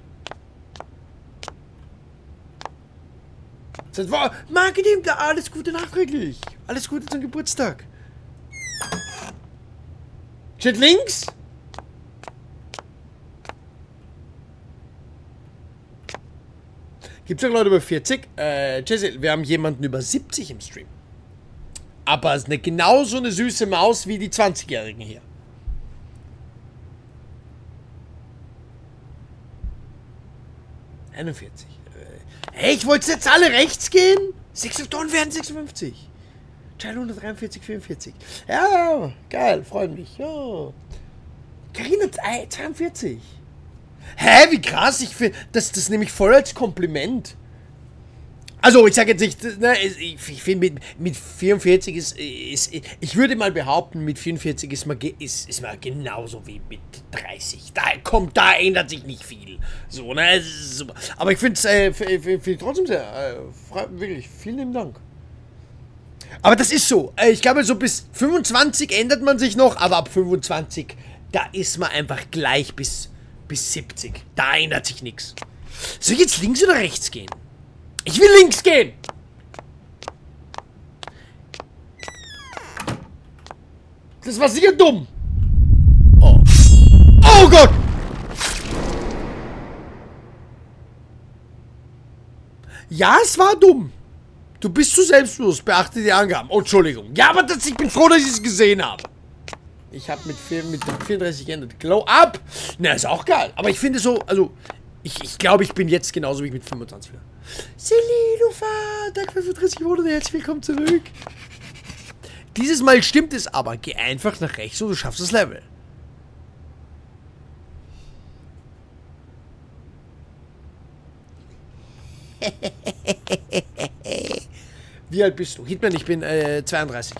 Marketing, alles Gute nachträglich. Alles Gute zum Geburtstag. Steht links? Gibt es auch Leute über 40? Jesse, wir haben jemanden über 70 im Stream. Aber es ist genauso eine süße Maus wie die 20-Jährigen hier. Äh, 41. Hey, ich wollte jetzt alle rechts gehen? 6 Tonnen werden 56. Teil 143, 44. Ja, geil, freut mich. Ja. Carina 42. Hä, wie krass. Ich finde, das nehme ich voll als Kompliment. Also, ich sage jetzt nicht, ne, ich finde, mit 44 ist, ich würde mal behaupten, mit 44 ist man genauso wie mit 30. Da ändert sich nicht viel. So, ne, es ist super. Aber ich finde es trotzdem sehr, wirklich, vielen lieben Dank. Aber das ist so. Ich glaube, so bis 25 ändert man sich noch, aber ab 25, da ist man einfach gleich bis 70. Da ändert sich nichts. Soll ich jetzt links oder rechts gehen? Ich will links gehen! Das war sicher dumm. Oh. Oh Gott! Ja, es war dumm. Du bist zu selbstbewusst. Beachte die Angaben. Oh, Entschuldigung. Ja, aber ich bin froh, dass ich es gesehen habe. Ich habe mit 34 geändert. Glow up! Na, ist auch geil. Aber ich finde so, also, ich glaube, ich bin jetzt genauso wie ich mit 25 wieder. Selilufa, danke für 35 Monate, herzlich willkommen zurück. Dieses Mal stimmt es aber. Geh einfach nach rechts und du schaffst das Level. Wie alt bist du? Hitman, ich bin 32.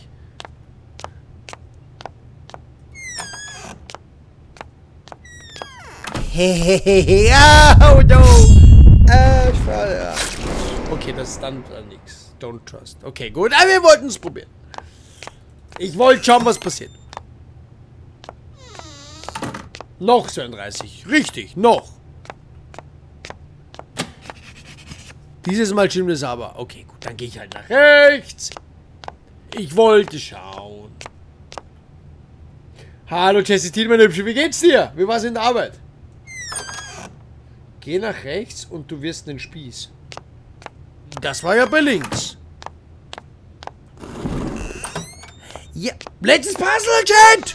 Oh no! Okay, das ist dann nix. Don't trust. Okay, gut. Aber wir wollten es probieren. Ich wollte schauen, was passiert. Noch 32. Richtig, noch. Dieses Mal stimmt es aber. Okay, gut. Dann gehe ich halt nach rechts. Ich wollte schauen. Hallo Jessie, meine Hübsche, wie geht's dir? Wie war's in der Arbeit? Geh nach rechts und du wirst einen Spieß. Das war ja bei links. Ja, letztes Puzzle, Chat!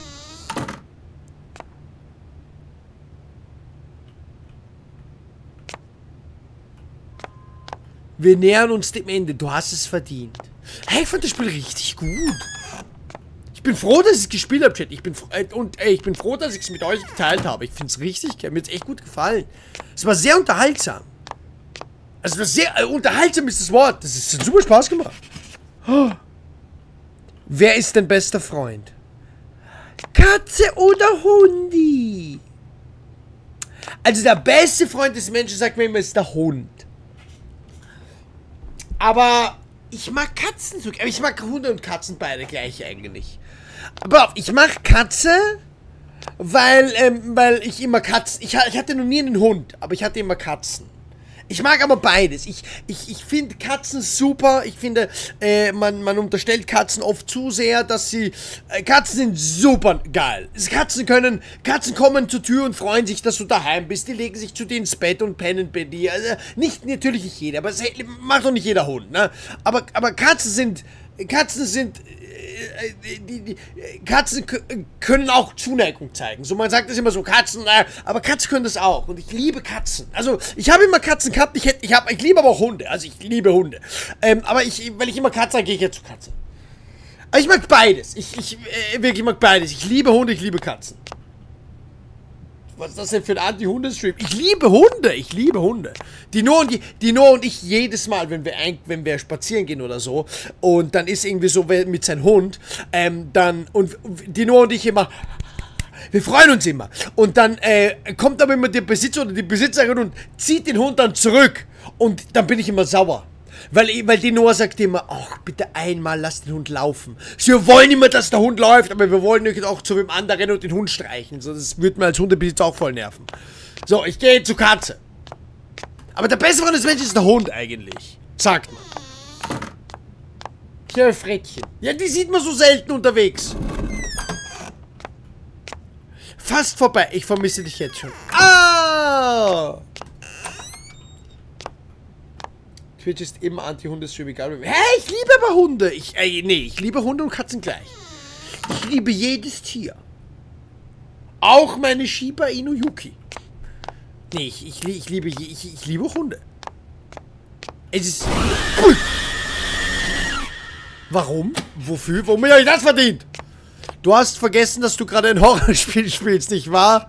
Wir nähern uns dem Ende. Du hast es verdient. Hey, ich fand das Spiel richtig gut. Ich bin froh, dass ich es gespielt habe, Chat. Ich bin froh, dass ich es mit euch geteilt habe. Ich finde es richtig geil. Mir hat es echt gut gefallen. Es war sehr unterhaltsam. Also, das sehr unterhaltsam ist das Wort. Das hat super Spaß gemacht. Oh. Wer ist dein bester Freund? Katze oder Hundi? Also, der beste Freund des Menschen, sagt mir immer, ist der Hund. Aber ich mag Katzen so. Aber ich mag Hunde und Katzen beide gleich eigentlich. Aber ich mag Katze, weil ich immer Katzen... Ich hatte noch nie einen Hund, aber ich hatte immer Katzen. Ich mag aber beides. Ich finde Katzen super. Ich finde, man unterstellt Katzen oft zu sehr, dass sie... Katzen sind super geil. Katzen kommen zur Tür und freuen sich, dass du daheim bist. Die legen sich zu dir ins Bett und pennen bei dir. Also, natürlich nicht jeder, aber das macht doch nicht jeder Hund, ne? Aber Katzen sind... Katzen können auch Zuneigung zeigen. So, man sagt das immer so, Katzen, aber Katzen können das auch. Und ich liebe Katzen. Also, ich habe immer Katzen gehabt, ich liebe aber auch Hunde. Also, ich liebe Hunde. Aber weil ich immer Katzen habe, gehe ich jetzt zu Katzen. Aber ich mag beides. Wirklich mag beides. Ich liebe Hunde, ich liebe Katzen. Was ist das denn für ein Anti-Hunde-Stream? Ich liebe Hunde, ich liebe Hunde. Dino und ich jedes Mal, wenn wir spazieren gehen oder so, und dann ist irgendwie so mit seinem Hund, und Dino und ich immer, wir freuen uns immer. Und dann kommt aber immer der Besitzer oder die Besitzerin und zieht den Hund dann zurück. Und dann bin ich immer sauer. Weil die Noah sagt immer, ach, bitte einmal lass den Hund laufen. Wir wollen immer, dass der Hund läuft, aber wir wollen nicht auch zu dem anderen und den Hund streichen. So, das würde mir als Hundebesitzer auch voll nerven. So, ich gehe zur Katze. Aber der beste Freund des Menschen ist der Hund eigentlich. Sagt man. Hier, Frettchen. Ja, die sieht man so selten unterwegs. Fast vorbei. Ich vermisse dich jetzt schon. Ah! Twitch ist immer Anti-Hunde-Stream, egal. Hey, ich liebe aber Hunde. Ich liebe Hunde und Katzen gleich. Ich liebe jedes Tier. Auch meine Shiba Inu Yuki. Nee, ich liebe Hunde. Es ist... Ui. Warum? Wofür? Warum habe ich das verdient? Du hast vergessen, dass du gerade ein Horrorspiel spielst, nicht wahr?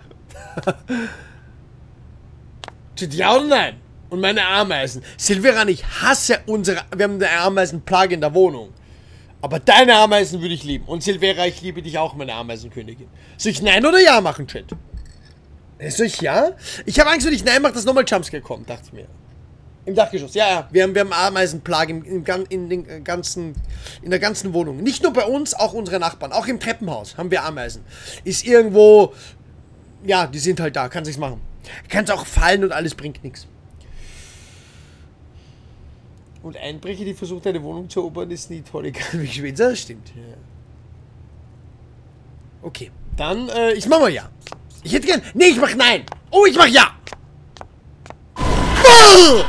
Ja oder nein? Und meine Ameisen. Silveran, ich hasse wir haben eine Ameisenplage in der Wohnung. Aber deine Ameisen würde ich lieben. Und Silvera, ich liebe dich auch, meine Ameisenkönigin. Soll ich Nein oder Ja machen, Chat? Soll ich Ja? Ich habe Angst, wenn ich Nein mache, dass nochmal Jumpscare kommt, dachte ich mir. Im Dachgeschoss. Ja. Wir haben Ameisenplage in der ganzen Wohnung. Nicht nur bei uns, auch unsere Nachbarn. Auch im Treppenhaus haben wir Ameisen. Ist irgendwo... Ja, die sind halt da. Kann sich's machen. Kann's auch fallen und alles bringt nichts. Und Einbrecher, die versuchen, deine Wohnung zu erobern, ist nie toll, egal wie schwer. Das stimmt. Ja. Okay, dann, ich mach mal Ja. Ich hätte gern... Nee, ich mach Nein. Oh, ich mach Ja. Oh!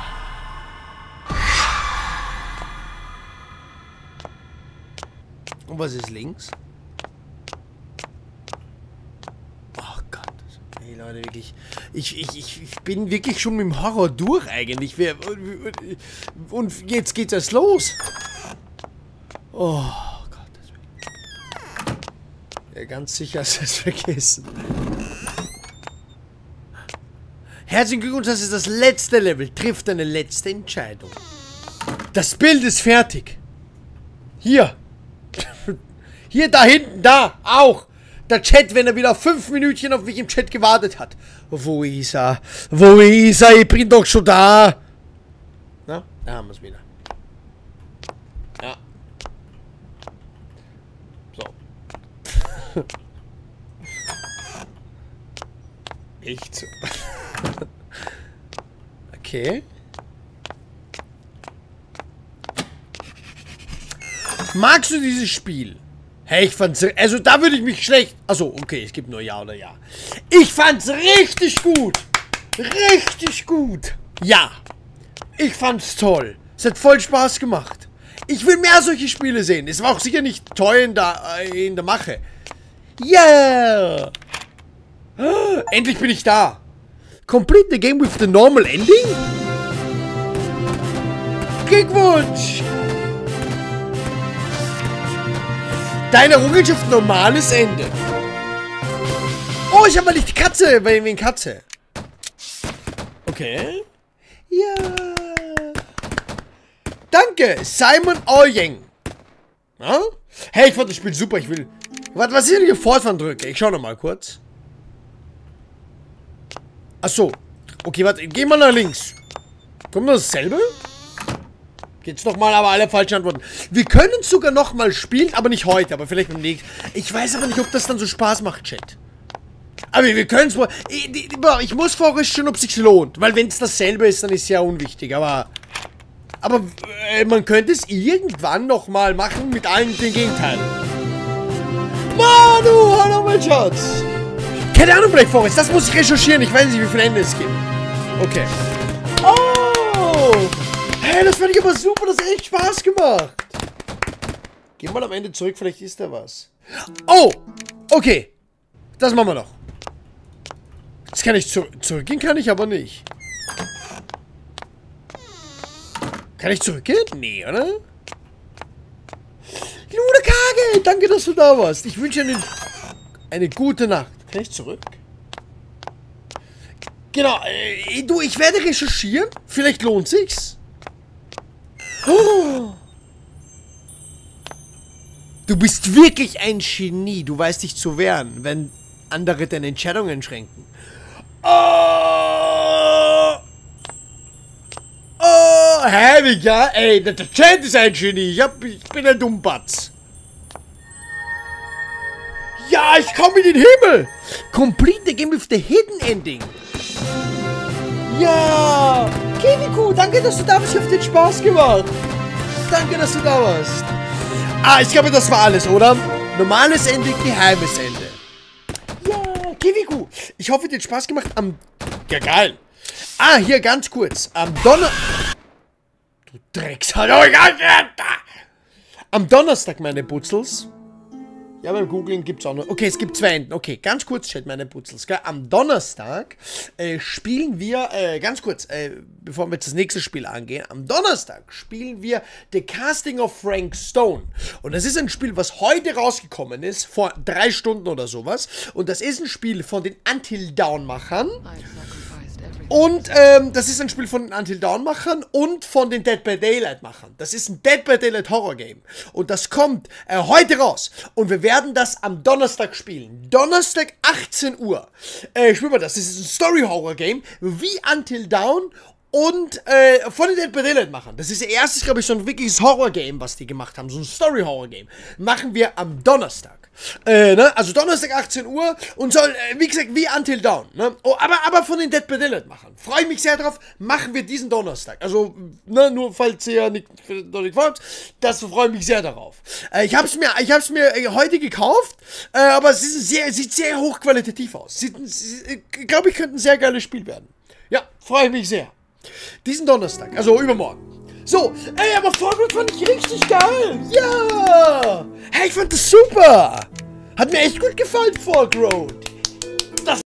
Und was ist links? Oh Gott. Hey Leute, wirklich. Ich bin wirklich schon mit dem Horror durch eigentlich. Und jetzt geht's erst los. Oh Gott. Ja, ganz sicher hast du es vergessen. Herzlichen Glückwunsch, das ist das letzte Level. Trifft eine letzte Entscheidung. Das Bild ist fertig. Hier. Hier, da hinten, da, auch. Der Chat, wenn er wieder 5 Minütchen auf mich im Chat gewartet hat. Wo ist er? Wo ist er? Ich bin doch schon da. Na, da haben wir es wieder. Ja. So. Echt so. Okay. Magst du dieses Spiel? Hey, ich fand's... Also, da würde ich mich schlecht... Achso, okay, es gibt nur Ja oder Ja. Ich fand's richtig gut. Richtig gut. Ja. Ich fand's toll. Es hat voll Spaß gemacht. Ich will mehr solche Spiele sehen. Es war auch sicher nicht teuer in der Mache. Yeah. Endlich bin ich da. Complete the game with the normal ending? Glückwunsch. Deine Errungenschaft normales Ende. Oh, ich habe mal nicht die Katze. Wegen Katze. Okay. Ja. Danke, Simon Oljeng. Ja? Hey, ich fand das Spiel super. Ich will... Warte, was ist denn hier Fortfahren drücke? Ich schau noch mal kurz. Achso. Okay, warte. Geh mal nach links. Kommt das dasselbe? Jetzt nochmal, aber alle falschen Antworten. Wir können es sogar nochmal spielen, aber nicht heute, aber vielleicht beim nächsten. Ich weiß aber nicht, ob das dann so Spaß macht, Chat. Aber wir können es wohl... Ich muss vorher schon, ob es sich lohnt. Weil wenn es dasselbe ist, dann ist es ja unwichtig, aber man könnte es irgendwann nochmal machen mit allen den Gegenteilen. Manu, hallo mein Schatz. Keine Ahnung, Black Forest, das muss ich recherchieren. Ich weiß nicht, wie viele Ende es gibt. Okay. Oh! Hey, das fand ich aber super, das hat echt Spaß gemacht. Geh mal am Ende zurück, vielleicht ist da was. Oh! Okay. Das machen wir noch. Jetzt kann ich zurückgehen, kann ich aber nicht. Kann ich zurückgehen? Nee, oder? Lude Kage, danke, dass du da warst. Ich wünsche eine gute Nacht. Kann ich zurück? Genau, du, ich werde recherchieren. Vielleicht lohnt sich's. Oh. Du bist wirklich ein Genie. Du weißt dich zu wehren, wenn andere deine Entscheidungen schränken. Oh! Oh, heavy, ja? Ey, der Chat ist ein Genie. Ich bin ein Dummbatz. Ja, ich komme in den Himmel. Complete the game with the hidden ending. Ja. Kiwiku, danke, dass du da bist. Ich hab den Spaß gemacht. Danke, dass du da warst. Ah, ich glaube, das war alles, oder? Normales Ende, geheimes Ende. Ja, Kiwiku. Ich hoffe, dir hat Spaß gemacht Ja, geil. Ah, hier ganz kurz. Am Du Drecksau. Am Donnerstag, meine Putzels. Ja, beim Googlen gibt es auch noch... Okay, es gibt 2 Enden. Okay, ganz kurz, Chat, meine Putzels. Gell? Am Donnerstag spielen wir... ganz kurz, bevor wir jetzt das nächste Spiel angehen. Am Donnerstag spielen wir The Casting of Frank Stone. Und das ist ein Spiel, was heute rausgekommen ist. Vor 3 Stunden oder sowas. Und das ist ein Spiel von den Until Dawn-Machern. Und das ist ein Spiel von den Until Dawn-Machern und von den Dead by Daylight-Machern. Das ist ein Dead by Daylight Horror-Game. Und das kommt heute raus. Und wir werden das am Donnerstag spielen. Donnerstag 18 Uhr. Spielen wir das. Das ist ein Story-Horror-Game wie Until Dawn und von den Dead by Daylight-Machern. Das ist ihr erstes, glaube ich, so ein wirkliches Horror-Game, was die gemacht haben. So ein Story-Horror-Game. Machen wir am Donnerstag. Ne? Also Donnerstag 18 Uhr und soll, wie gesagt, wie Until Dawn. Ne? Oh, aber von den Dead by Daylight machen. Freue mich sehr drauf. Machen wir diesen Donnerstag. Also, ne, nur falls ihr ja nicht folgt, das freue mich sehr darauf. Ich hab's mir heute gekauft, aber es ist sieht sehr hochqualitativ aus. Glaube ich, könnte ein sehr geiles Spiel werden. Ja, freue mich sehr. Diesen Donnerstag, also übermorgen. So, ey, aber Fortnite fand ich richtig geil. Ja. Hey, ich fand das super. Hat mir echt gut gefallen, Fork Road.